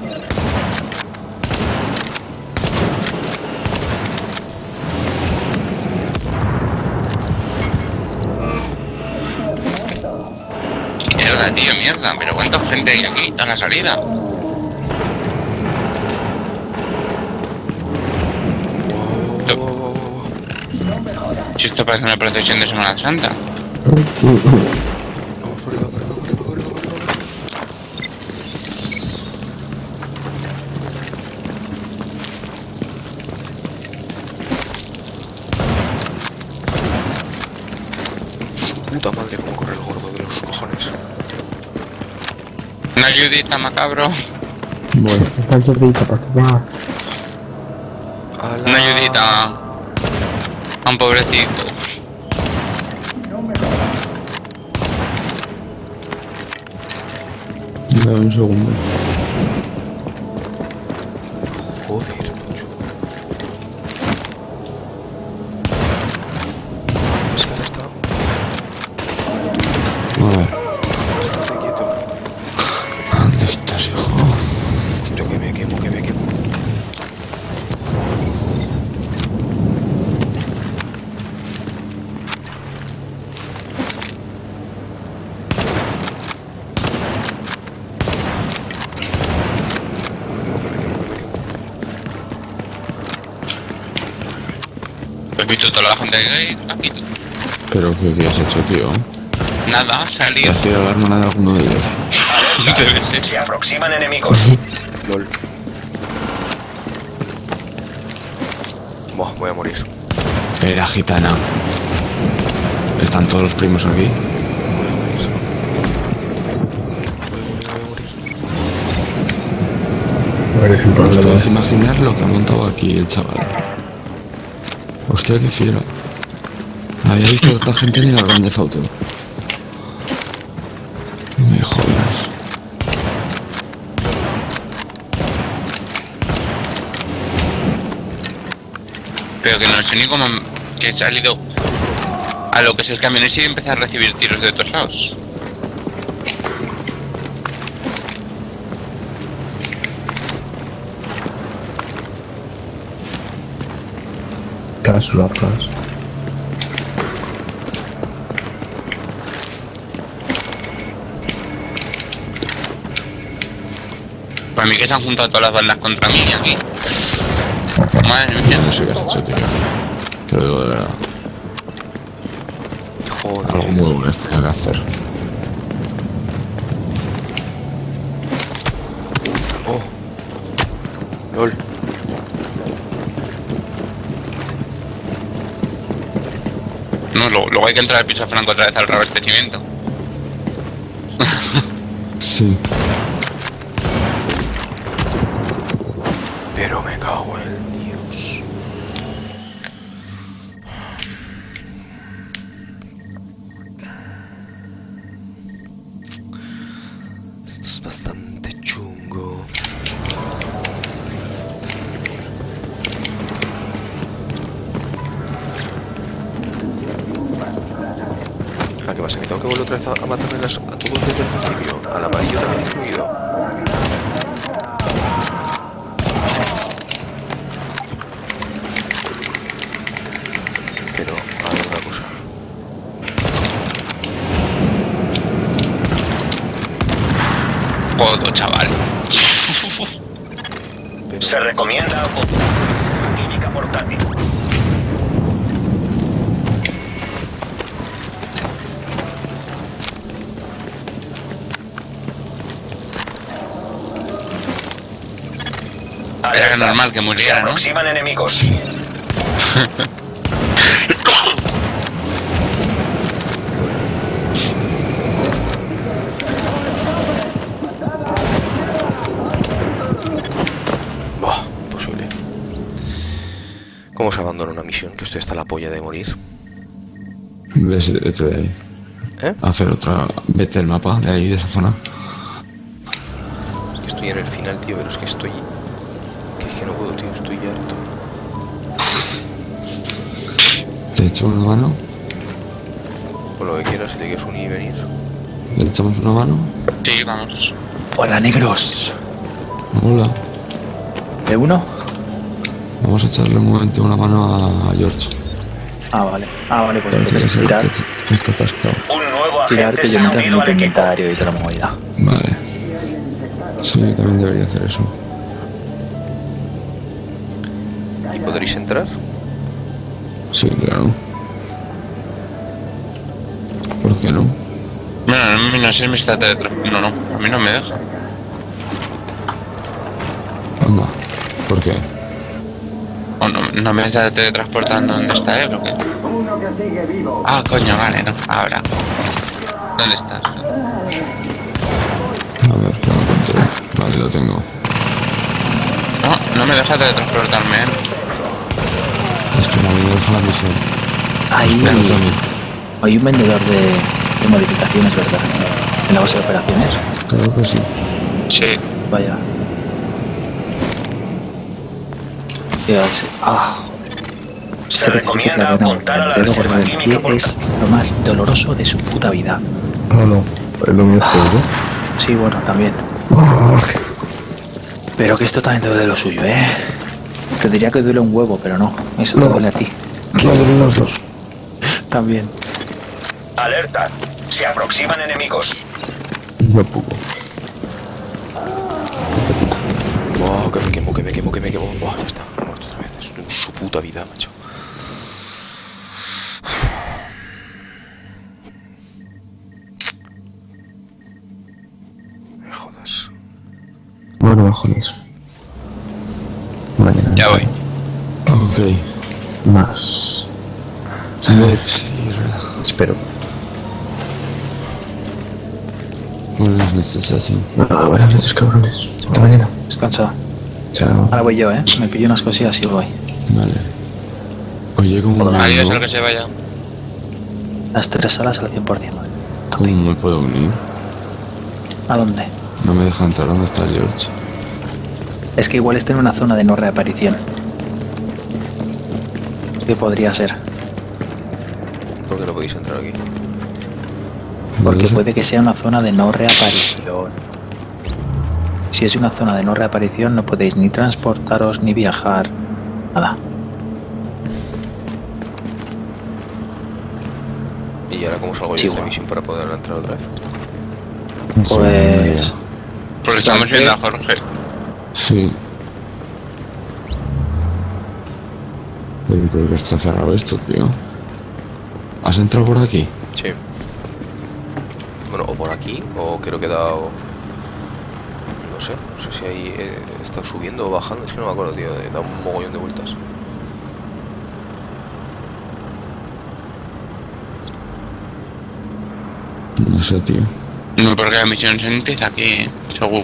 Mierda, tío, mierda. Pero ¿cuánta gente hay aquí a la salida? Si esto parece una procesión de Semana Santa. Puta madre, cómo corre el gordo de los cojones. Una ayudita, macabro. Bueno. Esta ayudita para que va. Una ayudita a un pobrecito. Dame un segundo. Joder, macho. Es que ahora está A ver. bastante quieto. ¿Dónde estás, hijo? Hostia, que me quemo. He visto toda la gente que hay aquí. ¿Pero qué has hecho, tío? Nada, ha ¿Te salido. has tirado la hermana de alguno de ellos? Debe ser. Se aproximan enemigos. LOL. Buah, voy a morir. Era gitana. ¿Están todos los primos aquí? Eres un ¿Os podéis problema. imaginar lo que ha montado aquí el chaval? Hostia, qué fiera. Había visto a tanta gente en la Grande Auto. No me jodas. Pero que no sé ni cómo que he salido a lo que es el camión ese y empecé a recibir tiros de todos lados. Caso. Para mí que se han juntado todas las bandas contra mí aquí. Madre mía. No sé qué has hecho, tío. Te lo digo de verdad. Joder. Algo muy bueno tenía que hacer. Oh. LOL. No, luego hay que entrar al piso franco otra vez al reabastecimiento. Sí. Pero me cago en Dios. Esto es bastante chungo. que tengo que volver otra vez a matarme a todos desde el principio. Al amarillo también incluido. Pero, a ver una cosa. Joder, chaval. Se recomienda una química portátil. Era normal que muriera, Se ¿no? aproximan enemigos. Buah, imposible. ¿Cómo se abandona una misión? Que estoy hasta la polla de morir. Vete de ahí. ¿Eh? Hacer otra. Vete el mapa de ahí, de esa zona. Es que estoy en el final, tío, pero es que estoy... Que es que no puedo, tío, estoy ya harto. Te echo una mano. Por lo que quieras, si te quieres unir y venir. Le echamos una mano. Sí, vamos. Hola, negros. Hola. ¿De uno? Vamos a echarle un momento una mano a George. Vale, pues Parece que entonces es el tirar, que está atascado. Un nuevo tirar agente que se yo ha mientras unido mi al equipo. inventario y toda la movida. Vale. Sí, yo también debería hacer eso. ¿Y podréis entrar? Sí, claro. ¿Por qué no? Bueno, no sé si me está teletransportando. No, a mí no me deja. Anda. ¿Por qué? O no me está teletransportando donde está él o qué. Ah, coño, vale, no. Ahora. ¿Dónde estás? A ver, que lo encontré. Vale, lo tengo. No me deja teletransportarme, ¿eh? Es que no me deja la misión. Hay un vendedor de modificaciones, ¿verdad? En la base de operaciones. Creo que sí. Sí. Vaya. Se recomienda apuntar a la reserva química es lo más doloroso de su puta vida. No, es lo mío todo. Sí, bueno, también. Pero que esto también te duele lo suyo, ¿eh? Te diría que duele un huevo, pero no. Eso te duele a ti. No duelen los dos. También. Alerta. Se aproximan enemigos. No puedo. Wow, que me quemo. Buah, ya está. He muerto otra vez. Es su puta vida, macho. Me jodas. Bueno, bajones. Mañana. Ya voy. Ok. Más. A ver, sí, es verdad. Espero. Buenas noches, así. Buenas noches, cabrones. Hasta mañana. Descansa. Chao. Ahora voy yo, ¿eh? Me pillo unas cosillas y voy. Vale. Oye, ¿cómo me Adiós, uno? el que se vaya. Las 3 salas al 100%. ¿Cómo me puedo unir? ¿A dónde? No me deja entrar. ¿Dónde está George? Es que igual está en una zona de no reaparición. ¿Qué podría ser? ¿Por qué no podéis entrar aquí? Porque puede que sea una zona de no reaparición. Si es una zona de no reaparición, no podéis ni transportaros ni viajar. Nada. ¿Y ahora cómo salgo yo Sí, de esta bueno. misión para poder entrar otra vez? Pues... Porque estamos viendo a Jorge. Sí. Pero creo que está cerrado esto, tío. ¿Has entrado por aquí? Sí. Bueno, o por aquí, o creo que he dado... No sé si ahí he estado subiendo o bajando, es que no me acuerdo, tío, he dado un mogollón de vueltas. No sé, tío. No, porque la misión se empieza aquí, seguro.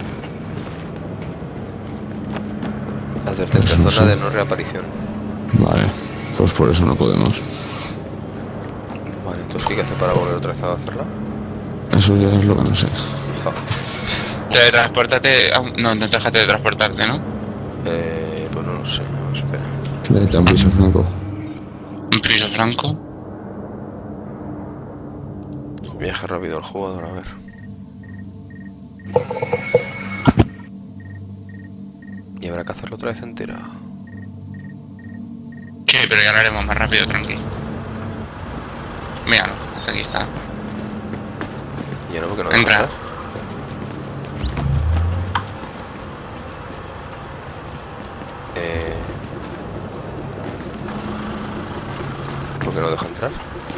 Advertencia, Pues no zona sé. de no reaparición. Vale. Pues por eso no podemos. Vale, entonces ¿qué hay que hacer para volver otra vez a hacerla? Eso ya es lo que no sé. Teletransportate. No te deja teletransportarte, ¿no? Pues no lo sé, espera. Vete a un piso franco. Un piso franco. Viaje rápido al jugador, a ver. Y habrá que hacerlo otra vez entera. Sí, pero ya lo haremos más rápido, tranqui. Míralo, hasta aquí está. Ya no, porque no entra. Deja ¿Por qué no deja entrar?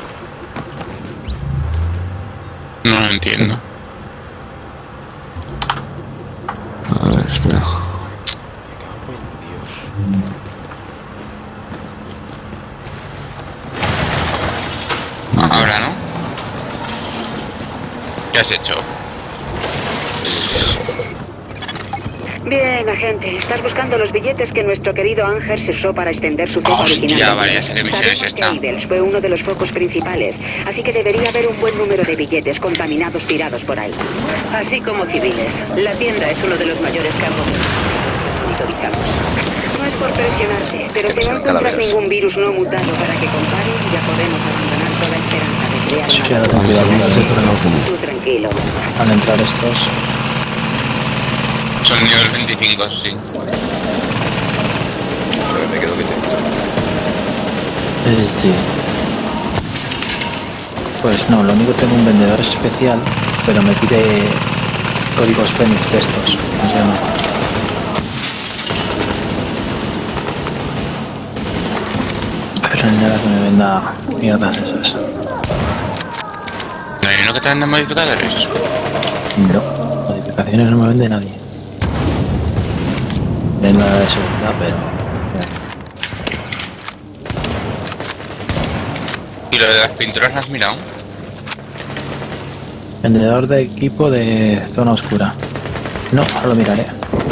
No lo entiendo. A ver, espera. Ahora, ¿no? ¿Qué has hecho? Bien, agente. Estás buscando los billetes que nuestro querido Ángel se usó para extender su cepa original. Ya, vale, ya sé qué misión es Sabemos esta. que Idles fue uno de los focos principales, así que debería haber un buen número de billetes contaminados tirados por ahí. Así como civiles. La tienda es uno de los mayores campos monitorizamos. No es por presionarte, pero si no encuentras ningún virus no mutado para que compare, ya podemos abandonar toda esperanza de crear Sí, ahora ten cuidado. Tú tranquilo. Al entrar estos... Son nivel 25, sí. Me quedo quieto. Sí. Pues no, lo único que tengo un vendedor especial, pero me pide códigos Fénix de estos. ¿Cómo se llama? Pero nada que me venda mierdas esas. ¿No hay uno que te vende modificadores? No, modificaciones no me vende nadie. De nada de seguridad, pero... ¿Y lo de las pinturas lo has mirado? Vendedor de equipo de zona oscura. No, ahora lo miraré.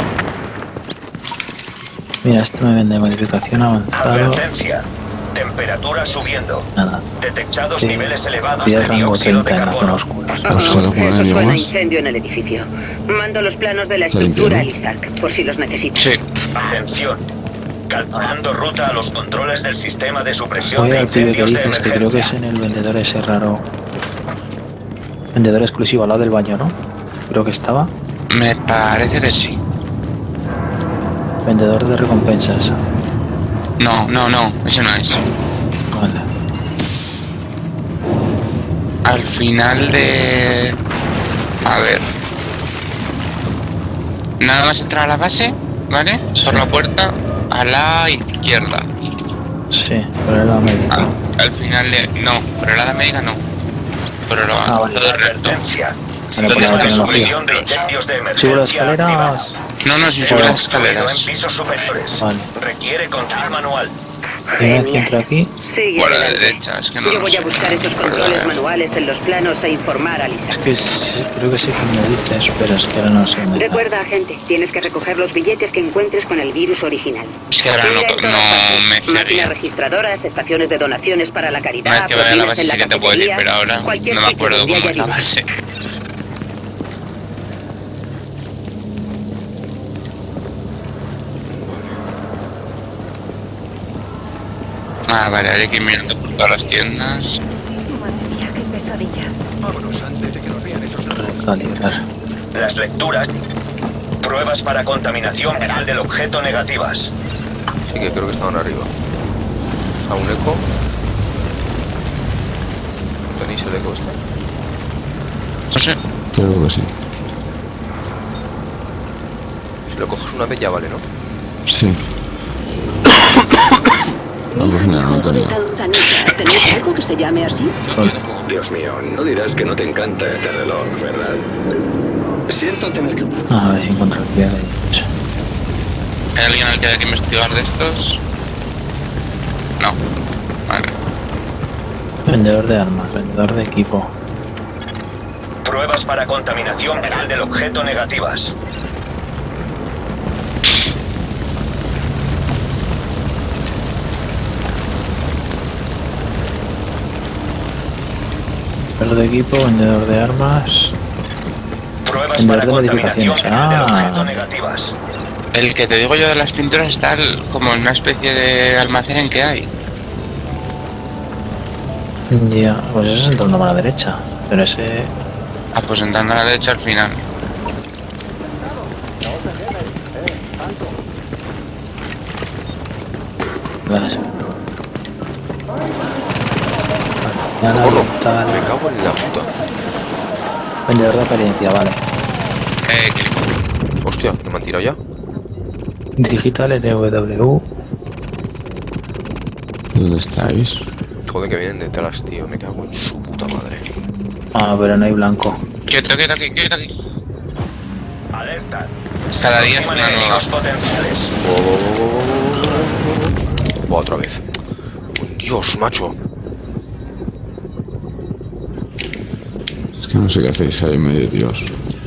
Mira, esto me vende modificación avanzada. Advertencia. Temperatura subiendo. Nada. Detectados niveles elevados Pide de rango dióxido 30 de en la zona carbono. oscura. Eso suena a incendio en el edificio. Mando los planos de la estructura al ISAC, por si los necesitas. Sí. Atención. Calculando ruta a los controles del sistema de supresión Voy de al pibe que incendios de dices, que creo que es emergencia. en el vendedor ese raro. Vendedor exclusivo al lado del baño, ¿no? Creo que estaba. Me parece que sí. Vendedor de recompensas. No, ese no es. Vale. Al final de... A ver. Nada más entrar a la base, ¿vale? Sí. Por la puerta a la izquierda. Sí, pero era médico. Al final de... No, pero la médica no. Pero vale. todo el resto. Advertencia. Vale, Sistema por la de tecnología. supresión de incendios de ¿Subo las emergencia activado. escaleras? No, sin Sistema subir las obstruido escaleras. en pisos superiores. Vale. Requiere control manual. Una vez que entro aquí, Sigue Por la adelante. derecha, es que no Yo lo voy sé. a buscar esos controles manuales en los planos e informar al es ISAC. que creo que sí que me dices, pero es que ahora no sé dónde está. Recuerda, agente, tienes que recoger los billetes que encuentres con el virus original. Es que ahora Mira en todas no partes. me Máquinas seguía. registradoras, estaciones de donaciones para la Una caridad, vez que vaya a la propinas base en sí que te puedo decir, cafetería, pero ahora cualquier no me sitio acuerdo donde cómo haya es la virus. base. Ah, vale, hay que ir mirando por todas las tiendas. Madre mía, qué pesadilla. Vámonos antes de que nos vean esos Calibrar. Las lecturas. Pruebas para contaminación viral del objeto negativas. Sí que creo que estaban arriba. A un eco. ¿Tenéis el eco este? No sé. Creo que sí. Si lo coges una vez ya vale, ¿no? Sí. Vamos, mira, no Algo de tenía. Tanzanita. ¿Tenéis algo que se llame así? Dios mío, no dirás que no te encanta este reloj, ¿verdad? Siento tener que... A ver si encuentro el pie de... ¿Hay alguien al que haya que investigar de estos? No. Vale. Vendedor de armas, vendedor de equipo. Pruebas para contaminación viral del objeto negativas. Vendedor de equipo, vendedor de armas. Pruebas Vendedor para de contaminación modificaciones. viral del objeto Ah, negativas. El que te digo yo de las pinturas está como en una especie de almacén en que hay. ya, pues eso es entrando a la derecha. Pero ese... Ah, pues entrando a la derecha al final. Gracias. ¡Corro! Me cago en la puta. Vendedor de apariencia, vale. Clic. Hostia, ¿me han tirado ya? Digital NW. ¿Dónde estáis? Joder, que vienen detrás, tío. Me cago en su puta madre. Ah, pero no hay blanco. Quieto aquí. Alerta. Cada día es Aproximan una nueva. enemigos potenciales. Buah, otra vez. Dios, macho. Es que no sé qué hacéis ahí en medio, Dios.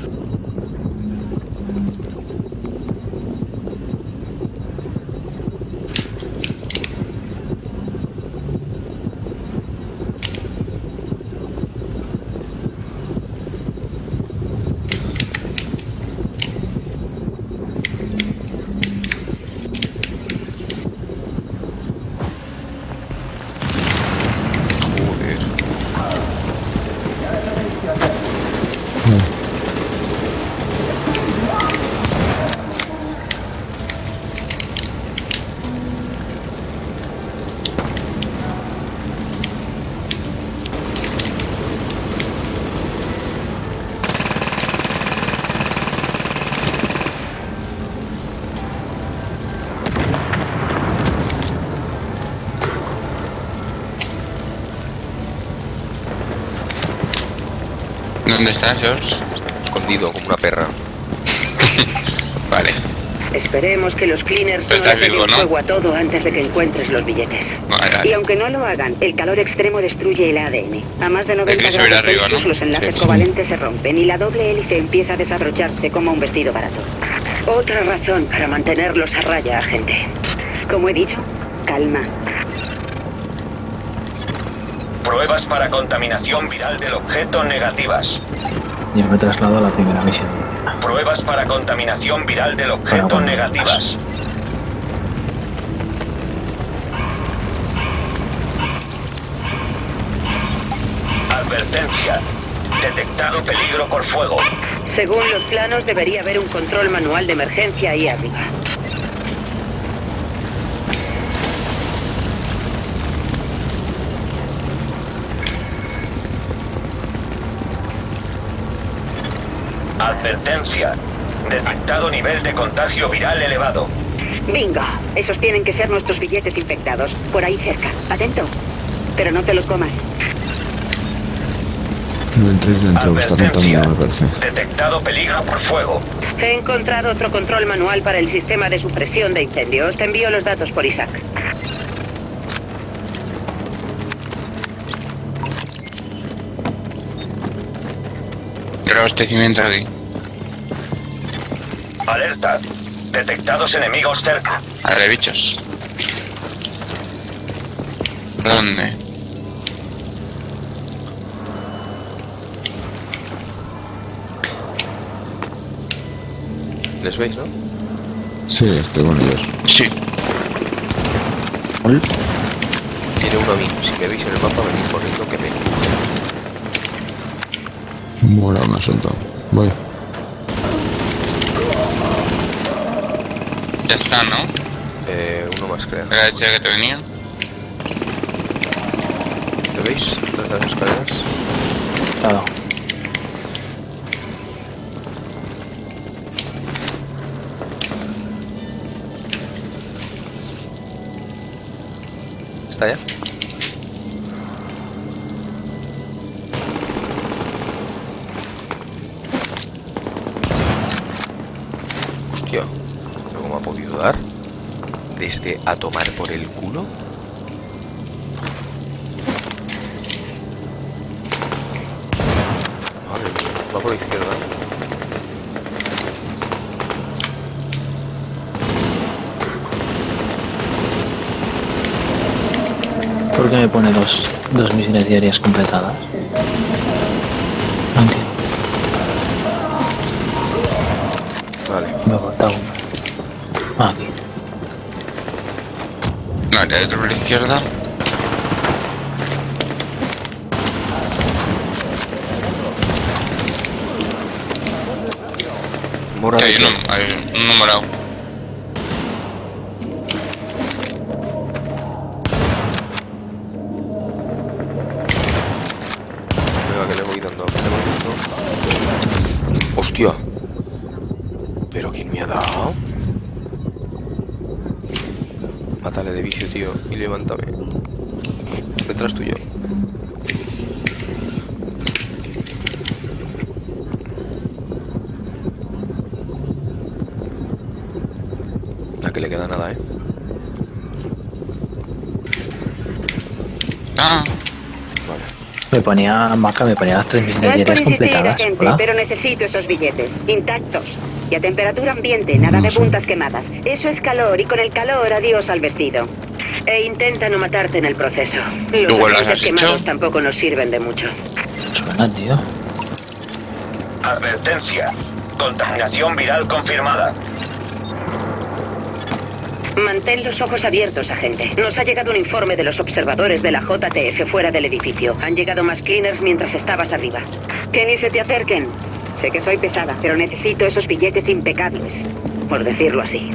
¿Dónde estás, George? Escondido como una perra. Vale. Esperemos que los cleaners Pero no estás le vivo, den ¿no? fuego a todo antes de que encuentres los billetes. Vale. Y aunque no lo hagan, el calor extremo destruye el ADN. A más de 90 que subir grados arriba, Celsius ¿no? los enlaces Sí. covalentes se rompen y la doble hélice empieza a desabrocharse como un vestido barato. Otra razón para mantenerlos a raya, agente. Como he dicho, calma. Pruebas para contaminación viral del objeto negativas. Yo me traslado a la primera misión. Pruebas para contaminación viral del objeto negativas. Advertencia. Detectado peligro por fuego. Según los planos, debería haber un control manual de emergencia ahí arriba. Advertencia. Detectado nivel de contagio viral elevado. Bingo. Esos tienen que ser nuestros billetes infectados. Por ahí cerca. Atento. Pero no te los comas. No entréis dentro, está contaminado, me parece. Detectado peligro por fuego. He encontrado otro control manual para el sistema de supresión de incendios. Te envío los datos por Isaac. Abastecimiento aquí. Alerta. Detectados enemigos cerca. Madre bichos. ¿Dónde? ¿Les veis, no? Sí, estoy con ellos. Sí. Tiene uno a mí. Si me veis en el mapa, venid corriendo que me empuje. Mora, me ha soltado. Voy. Ya está, ¿no? Uno más, creo. La derecha que te venía. ¿Me veis? Tras las escaleras. Claro. ¿Está ya? Hostia, ¿cómo me ha podido dar? Desde a tomar por el culo. Madre mía, va por la izquierda. ¿Por qué me pone dos misiones diarias completadas? No entiendo. Vale. Me falta una. Aquí. Vale, otro por la izquierda. morado. Hay uno morado. Venga, que le voy dando. ¡Hostia! ¿Pero quién me ha dado? Mátale de vicio, tío. Y levántame. Detrás tuyo. A que le queda nada, Ah. Vale. Me ponía las 3 misiones No es por diarias insistir, completadas. agente, Hola. pero necesito esos billetes, intactos. Y a temperatura ambiente, nada de puntas quemadas. Eso es calor, y con el calor, adiós al vestido. E intenta no matarte en el proceso. Los ¿Luego las agentes has quemados hecho? tampoco nos sirven de mucho. Suena, tío. Advertencia. Contaminación viral confirmada. Mantén los ojos abiertos, agente. Nos ha llegado un informe de los observadores de la JTF fuera del edificio. Han llegado más cleaners mientras estabas arriba. Que ni se te acerquen. Sé que soy pesada, pero necesito esos billetes impecables, por decirlo así.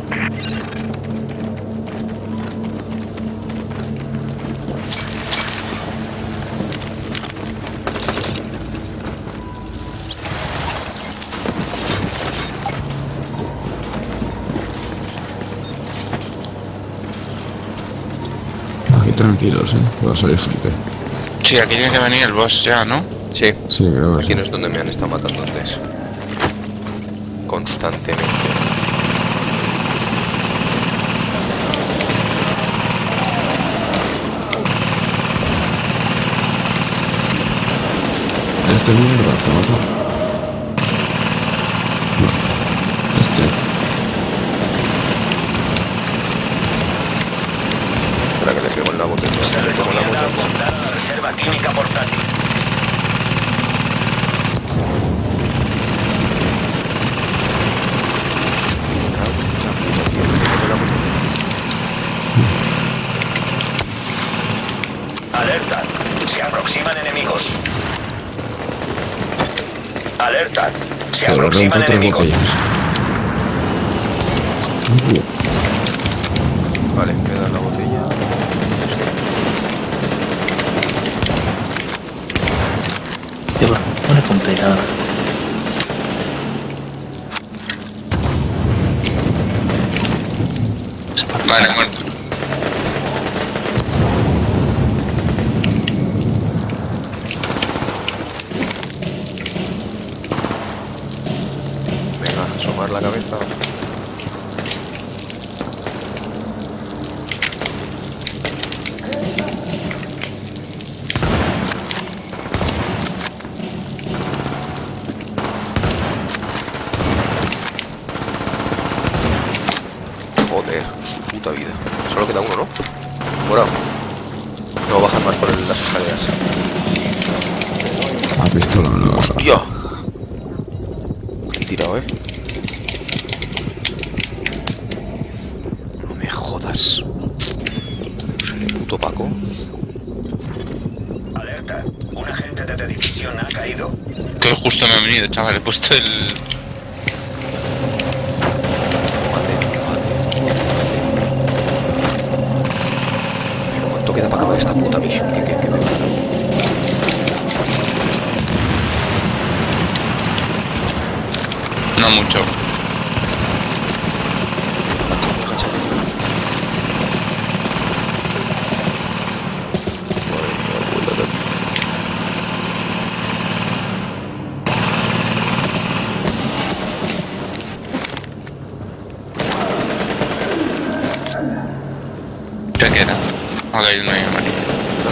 Aquí tranquilos, va a salir gente. Sí, aquí tiene que venir el boss ya, ¿no? Sí. Sí, creo que Aquí sí. no es donde me han estado matando antes. Constantemente. Este mierda te mató. No. Este. Espera que le pego en la botella. Se Le pego en la recomienda botella. apuntar a la reserva química portátil. Alerta. Se aproximan enemigos. Alerta. Se Se lo aproximan reventó 3 enemigos. botellas. Vale, me dan la botella. Tío, pone complicado. Vale, muerto. Venga, asomar la cabeza. Joder, su puta vida. Solo queda uno, ¿no? Morado. No voy a bajar más por las escaleras. La pistola no. ¡Hostia! He tirado, No me jodas. Seré puto Paco. Alerta. Un agente de división ha caído. Que justo me ha venido, chaval. He puesto el... Pero ¿cuánto queda para acabar esta puta misión? ¿Qué me pasa? No mucho. ¿Qué queda? Ok, no hay amarillo.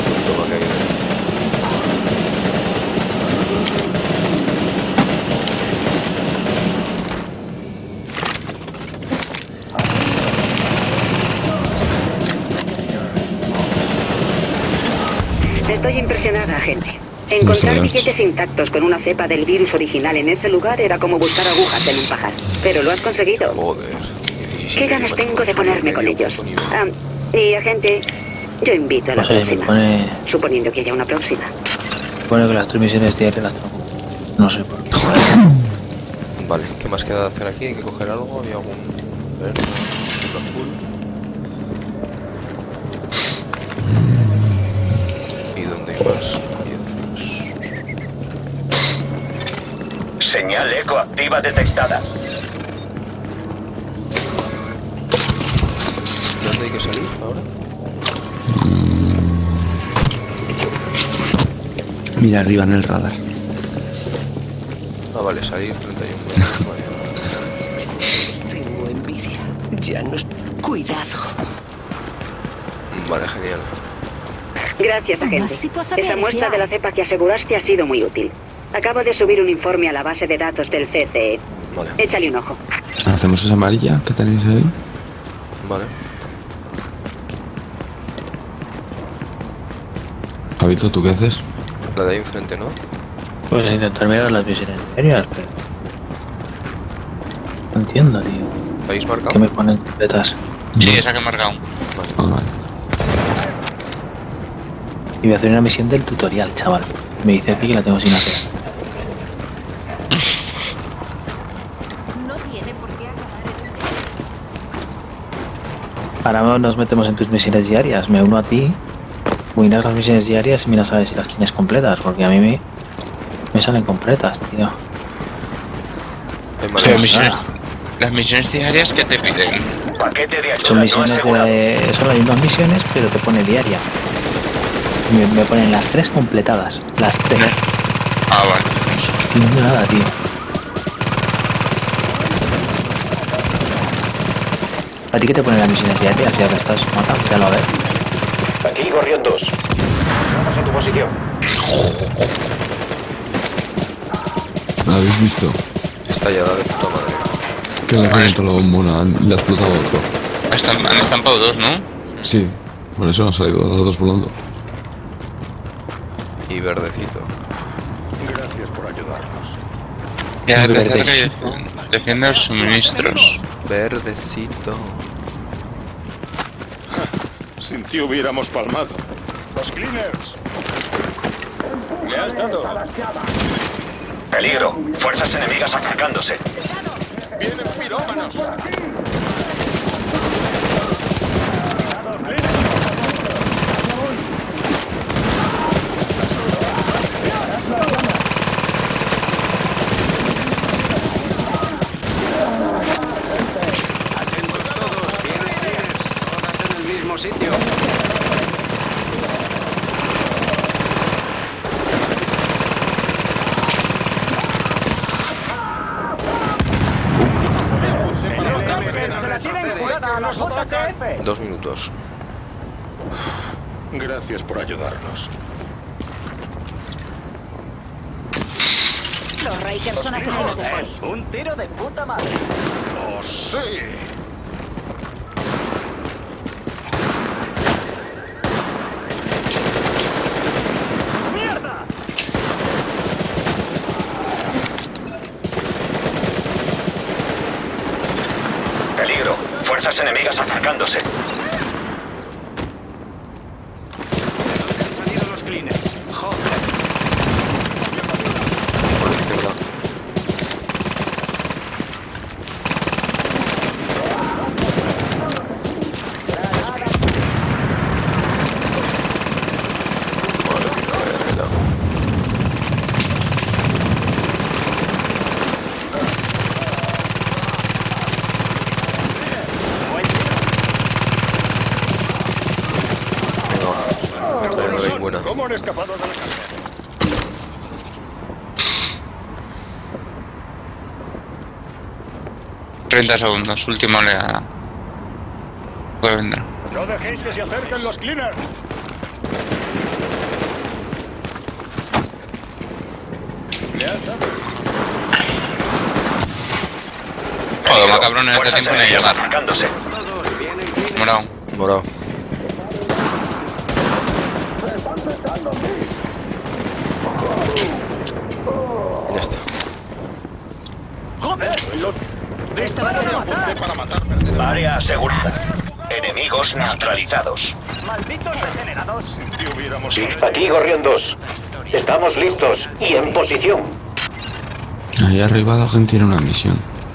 Estoy impresionada, agente. Encontrar billetes intactos con una cepa del virus original en ese lugar era como buscar agujas en un pajar. Pero lo has conseguido. Joder. ¿Qué ganas tengo de ponerme con ellos? Ah, y agente, yo invito a la próxima. Suponiendo que haya una próxima. Pone que las 3 misiones diarias las tengo. No sé por qué. Vale, ¿qué ¿Qué más queda de hacer aquí? Hay que coger algo. Había algún verde, un azul. ¿Y dónde hay más? Señal eco activa detectada. ¿Dónde hay que salir ahora? Mira arriba en el radar. Ah, vale, salir 31. Vale. Tengo envidia. Ya no... Cuidado. Vale, genial. Gracias, agente. Esa muestra de la cepa que aseguraste ha sido muy útil. Acabo de subir un informe a la base de datos del CCE. Vale. Échale un ojo. Hacemos esa amarilla que tenéis ahí. Vale. Javito, ¿tú qué haces? La de ahí enfrente, ¿no? Pues intentar mirar las misiones diarias, pero... No entiendo, tío. ¿Habéis marcado? ¿Qué me ponen completas? Sí, esa que he marcado. Vale. Y voy a hacer una misión del tutorial, chaval. Me dice aquí que la tengo sin hacer. No tiene por qué Ahora nos metemos en tus misiones diarias. Me uno a ti, miras las misiones diarias y miras a ver si las tienes completas, porque a mí me salen completas, tío. Las misiones diarias que te piden. Paquete de ayuda Son no misiones asegurado. son las mismas misiones, pero te pone diaria. Me ponen las 3 completadas. Las 3. Ah, vale. No entiendo nada, tío. ¿A ti qué te ponen las misiones diarias? Ya que estás matando, ya lo ves. Aquí Gorrión 2. Vamos a tu posición. ¿La habéis visto? Estallada de puta madre. Que le ha reventado la bombona y le ha explotado otro. Han estampado dos, ¿no? Sí, por eso han salido los dos volando. Y verdecito. Gracias por ayudarnos. Ya, Muy empezar verdes. que defiende los suministros. Verdecito. Sin ti hubiéramos palmado. Los cleaners. ¿Le has dado? Peligro. Fuerzas enemigas acercándose. ¡Vienen pirómanos! Atentos todos, vienen cleaners. Todas en el mismo sitio. ¡Se 2 minutos. Gracias por ayudarnos. Los Rangers son asesinos de polis. Un tiro de puta madre. ¡Oh, sí! ¡Mierda! Peligro. Fuerzas enemigas acercándose. Han salido los cleaners. Joder. Por la izquierda. Buena. ¿Cómo han escapado de la carga? 30 segundos, última oleada. Puede vendrá. No dejéis que se acerquen los cleaners. ¿Le has dado? Joder, macabrón, en este Fuerzas tiempo ni enemigas llegar. acercándose. Morado. Morado. Ya está. ¡Joder! ¡Disparo de apunte para matar! Área asegurada. Enemigos neutralizados. ¡Malditos regenerados! Si hubiéramos... Sí, aquí Gorrión 2. Estamos listos y en posición. Ahí arriba la gente tiene una misión.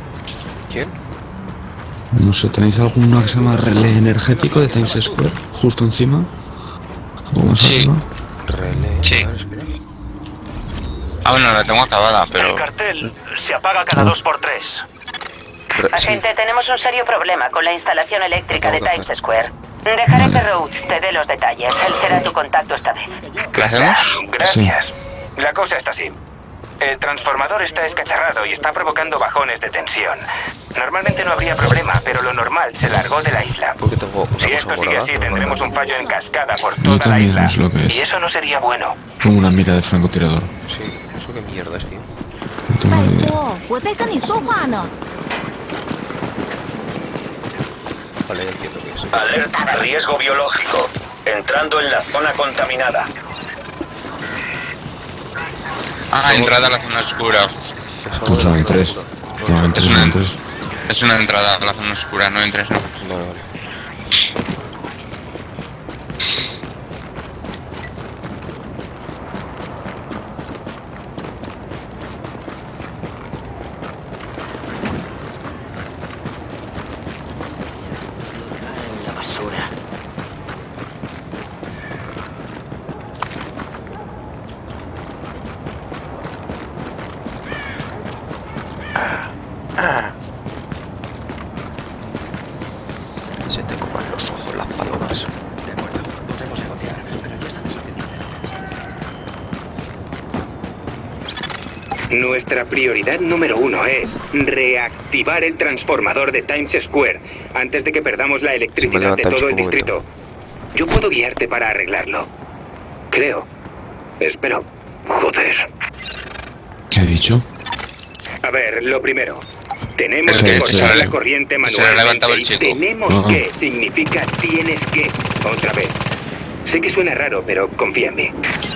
¿Quién? No sé, ¿tenéis alguna que se llama relé energético de Times Square? Justo encima. ¿O más arriba? Relé. Sí. A ver, espera. Ah, bueno, la tengo acabada, pero... El cartel se apaga cada 2×3. Agente, tenemos un serio problema con la instalación eléctrica de Times Square. Dejaré que Rhodes te dé los detalles. Él será tu contacto esta vez. ¿Qué hacemos? Gracias. La cosa está así. El transformador está escacharrado y está provocando bajones de tensión. Normalmente no habría problema, pero lo normal se largó de la isla. Porque tengo una Si cosa esto sigue morada. así, tendremos un fallo en cascada por Yo toda la también isla. es lo que es. Y eso no sería bueno. Como una mira de francotirador. Sí, eso qué mierda es, tío. No tengo ni idea. Vale, ya entiendo que es. Alerta de riesgo biológico. Entrando en la zona contaminada. Ah, entrada a la zona oscura. Pues son 3. Normalmente Es una, son 3. es una entrada a la zona oscura, no entres, ¿no? Vale, vale. En la basura. Se te coman los ojos las palomas. De acuerdo, podremos negociar, pero ya sabes lo que... Nuestra prioridad número 1 es reactivar el transformador de Times Square antes de que perdamos la electricidad de todo el distrito. Yo puedo guiarte para arreglarlo. Creo. Espero. Joder. ¿Qué ha dicho? A ver, lo primero. Tenemos Sí, que sí, cortar sí. la corriente Se le ha manualmente. levantado el Y chico. tenemos que significa tienes que. Otra vez. Sé que suena raro, pero confía en mí.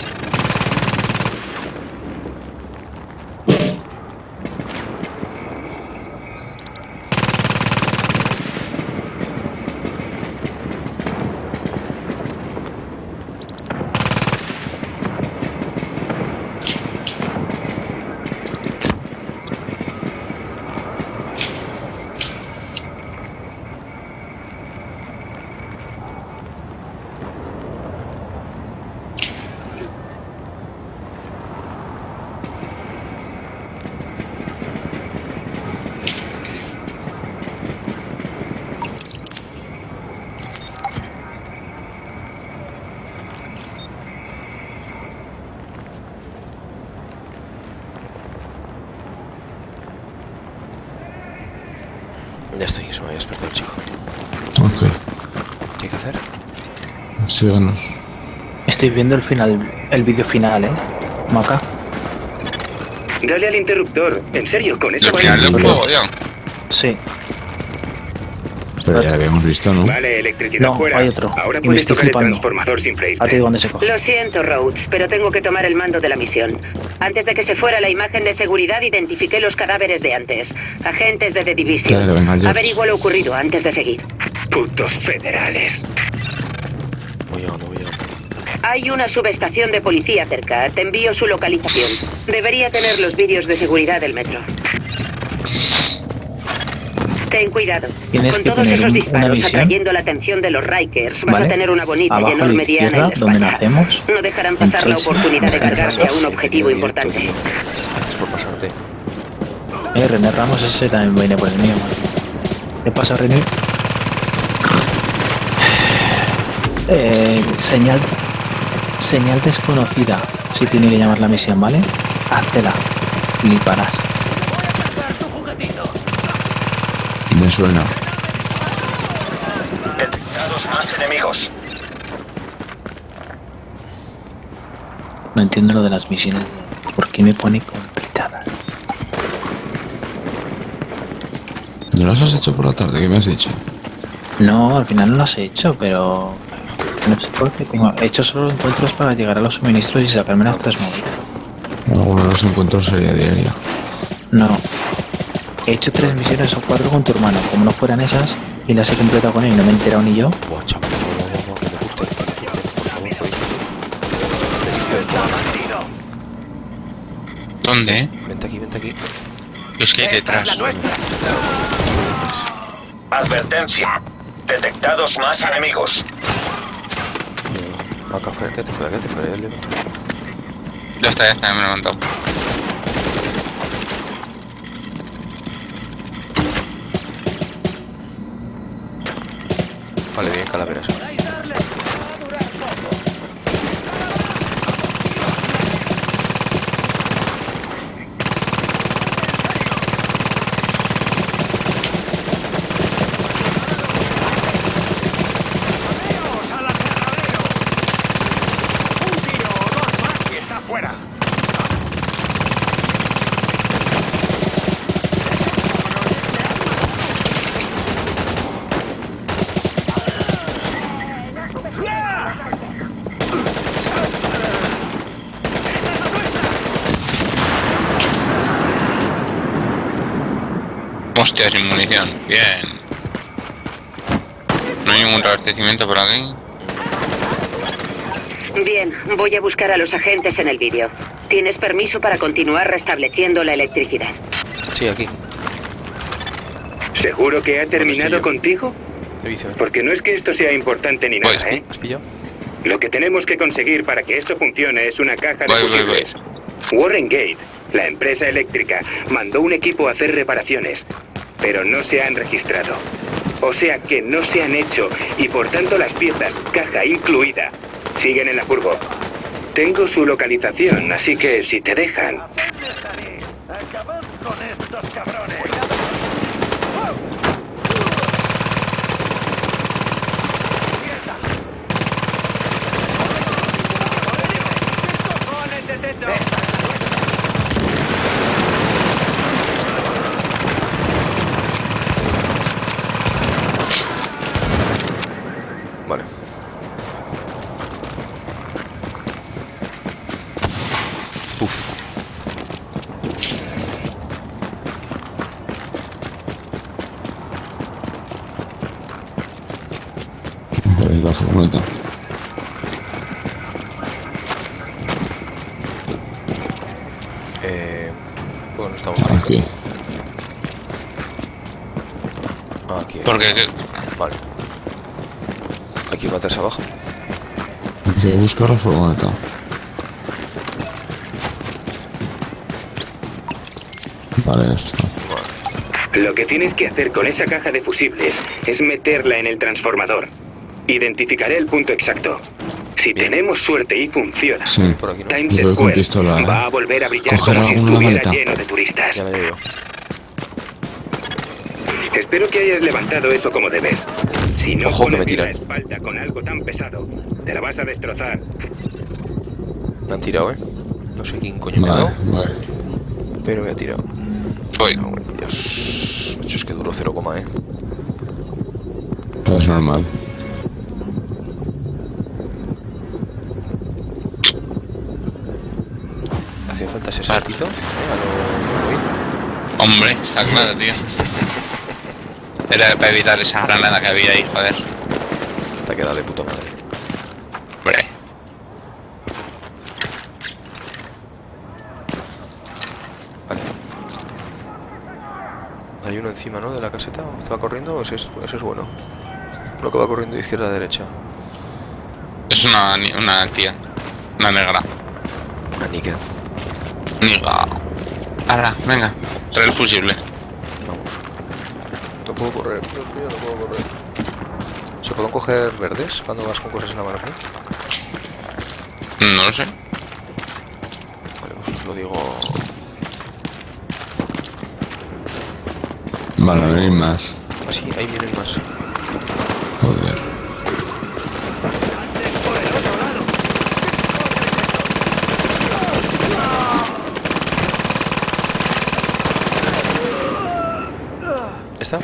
Ya estoy, se me había despertado el chico. Ok. ¿Qué hay que hacer? Síganos. Estoy viendo el final, el vídeo final, Maca. Dale al interruptor. En serio, con eso El vale. final del juego, ya. Sí. Pero ya lo habíamos visto, ¿no? Vale, electricidad No, fuera. hay otro. Ahora Y me puedes estoy tocar el flipando. transformador sin freírte. A ti dónde se coge. Lo siento, Rhodes, pero tengo que tomar el mando de la misión. Antes de que se fuera la imagen de seguridad, identifiqué los cadáveres de antes. Agentes de The Division. Claro, venga, George. Averigua lo ocurrido antes de seguir. Putos federales. Voy llegando. Hay una subestación de policía cerca. Te envío su localización. Debería tener los vídeos de seguridad del metro. Ten cuidado. Tienes Con que todos poner esos una disparos visión. atrayendo la atención de los Rikers, vas ¿Vale? a tener una bonita Abajo y a la enorme diana en la izquierda, donde espalda. nacemos. No dejarán pasar la Chelsea. oportunidad de Vamos a cargarse a un hacer objetivo importante. Gracias por pasarte. René Ramos ese también viene por el mío, man. ¿Qué pasa, René? Señal desconocida, si tiene que llamar la misión, ¿vale? Háztela. Fliparás. Me suena. Detectados más enemigos. No entiendo lo de las misiones. ¿Por qué me pone complicadas? ¿No las has hecho por la tarde? ¿Qué me has dicho? No, al final no las he hecho, pero... No sé por qué tengo... He hecho solo encuentros para llegar a los suministros y sacarme las 3 movidas. Alguno de los encuentros sería diaria. No. He hecho 3 misiones o 4 con tu hermano. Como no fueran esas, y las he completado con él y no me he enterado ni yo. Buah, chaval, que me guste, por favor, ¿Dónde? Vente aquí. Los que hay Esta detrás. es la nuestra. Advertencia. Detectados más enemigos. Acá fuera, quédate fuera, ya levanto. Ya está, me lo he levantado. Vale, bien, calaveras. Hostia, sin munición. Bien. No hay ningún reabastecimiento por aquí. Bien, voy a buscar a los agentes en el vídeo. ¿Tienes permiso para continuar restableciendo la electricidad? Sí, aquí. ¿Seguro que ha terminado contigo? Porque no es que esto sea importante ni nada, ¿eh? ¿Has pillado? Lo que tenemos que conseguir para que esto funcione es una caja de fusibles. Warren Gate, la empresa eléctrica, mandó un equipo a hacer reparaciones, pero no se han registrado. O sea que no se han hecho y por tanto las piezas, caja incluida, siguen en la furgo. Tengo su localización, así que si te dejan... Acabad con estos cabrones. Vale. La furgoneta. Bueno, estamos aquí. Aquí. ¿Por qué? Vale. Hay que meterse abajo. Hay que buscar la furgoneta. Vale, ya está. Lo que tienes que hacer con esa caja de fusibles es meterla en el transformador. Identificaré el punto exacto. Si tenemos suerte y funciona, Times Square va a volver a brillar como si estuviera lleno de turistas. Ya me digo. Espero que hayas levantado eso como debes. Si no Ojo, que me pones tiran. la espalda con algo tan pesado, te la vas a destrozar. Me han tirado, No sé quién coño me ha dado. Vale. Pero me ha tirado. Voy. Dios. Hecho es que duro 0, Es normal. Hacía falta ese saltito. Hombre, está claro, tío. Era para evitar esa granada que había ahí, joder. Te ha quedado de puta madre. Hombre. Vale. Hay uno encima, ¿no? De la caseta. ¿Este va corriendo o ese es bueno? Lo que va corriendo de izquierda a derecha. Es una tía. Una negra. Una nica. Niga. Ahora, venga. Trae el fusible. Vamos. No puedo correr, Dios mío, no puedo correr. ¿Se pueden coger verdes cuando vas con cosas en la mano? No lo sé. Vale, pues os lo digo. Van a venir más. Ah, sí, ahí vienen más. Joder. ¿Está?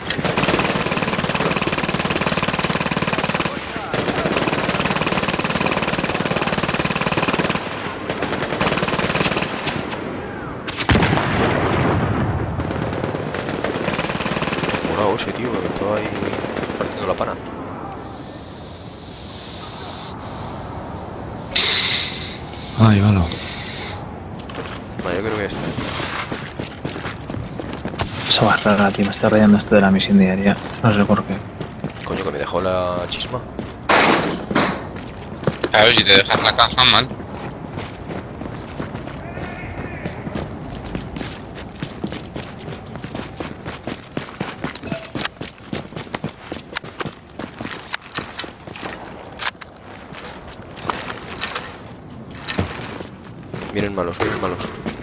Morado ese tío, que estaba ahí partiendo la pana. Ay, bueno. Vale, yo creo que ya está. Eso va rara, tío. Me está rayando esto de la misión diaria. No sé por qué. Coño, que me dejó la chisma. A ver si te dejas la caja mal. Vienen malos, vienen malos.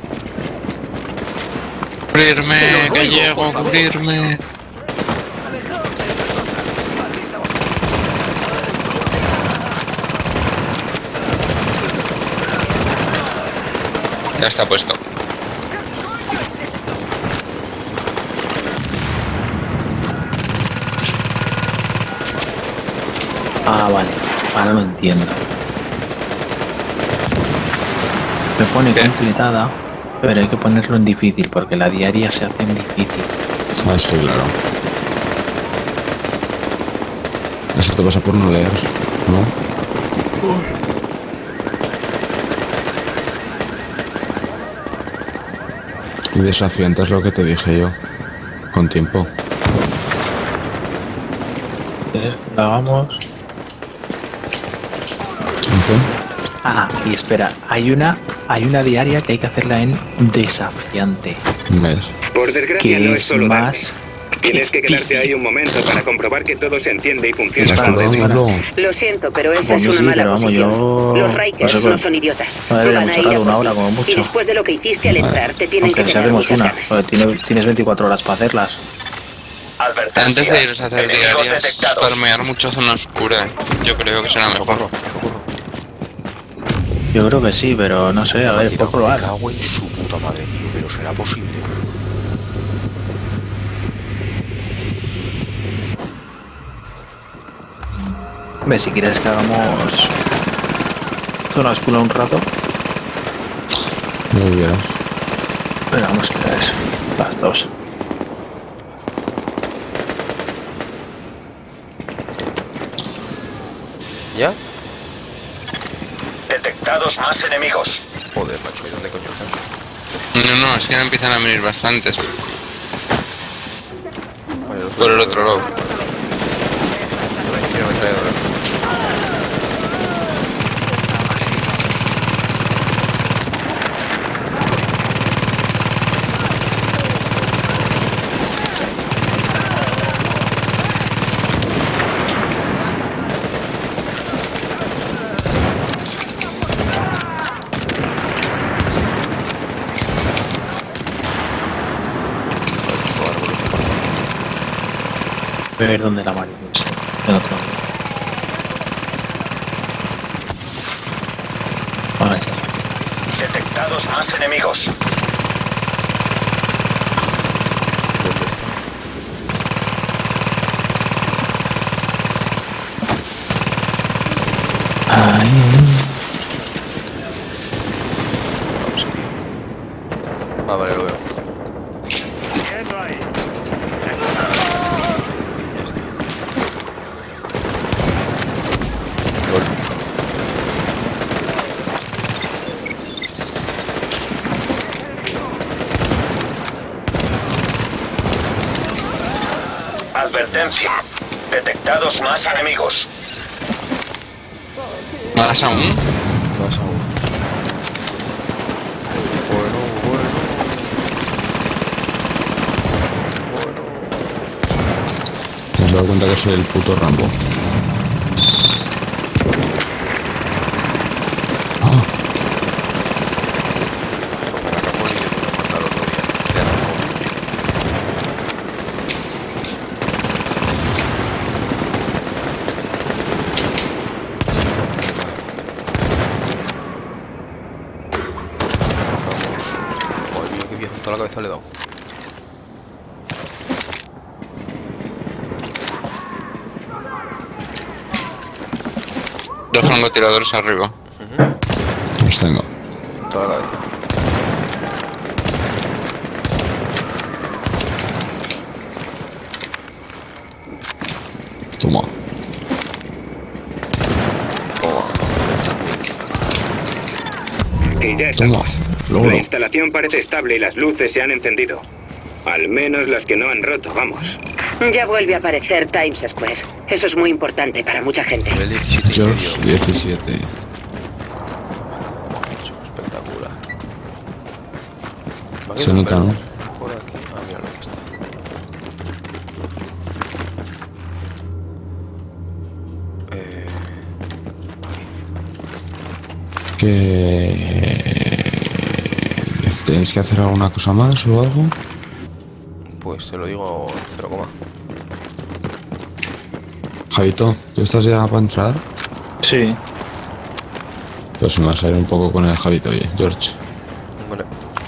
Cubrirme, que llego a cubrirme. Ya está puesto. Ah, vale. Ahora lo entiendo. Me pone completada, pero hay que ponerlo en difícil porque la diaria se hace en difícil. Ah, sí, claro. Eso te pasa por no leer, ¿no? Y desafiante es lo que te dije yo. Con tiempo. ¿Quieres que lo hagamos? Ah, y espera, hay una diaria que hay que hacerla en desafiante. Por desgracia no es solo más darte. Tienes que quedarte ahí un momento para comprobar que todo se entiende y funciona. Lo siento, pero esa es una mala posición. Los Rikers no son idiotas. Van a ir a una hora como mucho. Y después de lo que hiciste al entrar, te tienen que tener hacemos muchas ganas. Tienes 24 horas para hacerlas. Antes de iros a hacer diarias, farmear mucho zona oscura. Yo creo que será mejor. Yo creo que sí, pero no sé, a ver, puedo probar. Me cago en su puta madre, tío, pero será posible. Hombre, si quieres que hagamos zona oscura un rato. Muy bien. Pero vamos, que es las dos. ¿Ya? Detectados más enemigos. Joder, macho, ¿y dónde coño están? No, es que empiezan a venir bastantes. Por el otro lado. Voy a ver dónde la marca es. En otro. Ahora sí. Detectados más enemigos. Ah, vale, lo veo. Advertencia. Detectados más enemigos. ¿Más aún? Más aún. ¿Te has dado cuenta que soy el puto Rambo? Toda la cabeza le he dado. Dos francotiradores arriba. Los tengo. Toda la cabeza. Toma. Que ya estamos. La instalación parece estable y las luces se han encendido. Al menos las que no han roto, vamos. Ya vuelve a aparecer Times Square. Eso es muy importante para mucha gente. George 17. Espectacular. Se nota, ¿no? Por aquí. Ah, mira, aquí está. Que... ¿Tenéis que hacer alguna cosa más o algo? Pues te lo digo en 0, Javito, ¿tú estás ya para entrar? Sí. Pues me vas a ir un poco con el Javito, oye, George. Vale.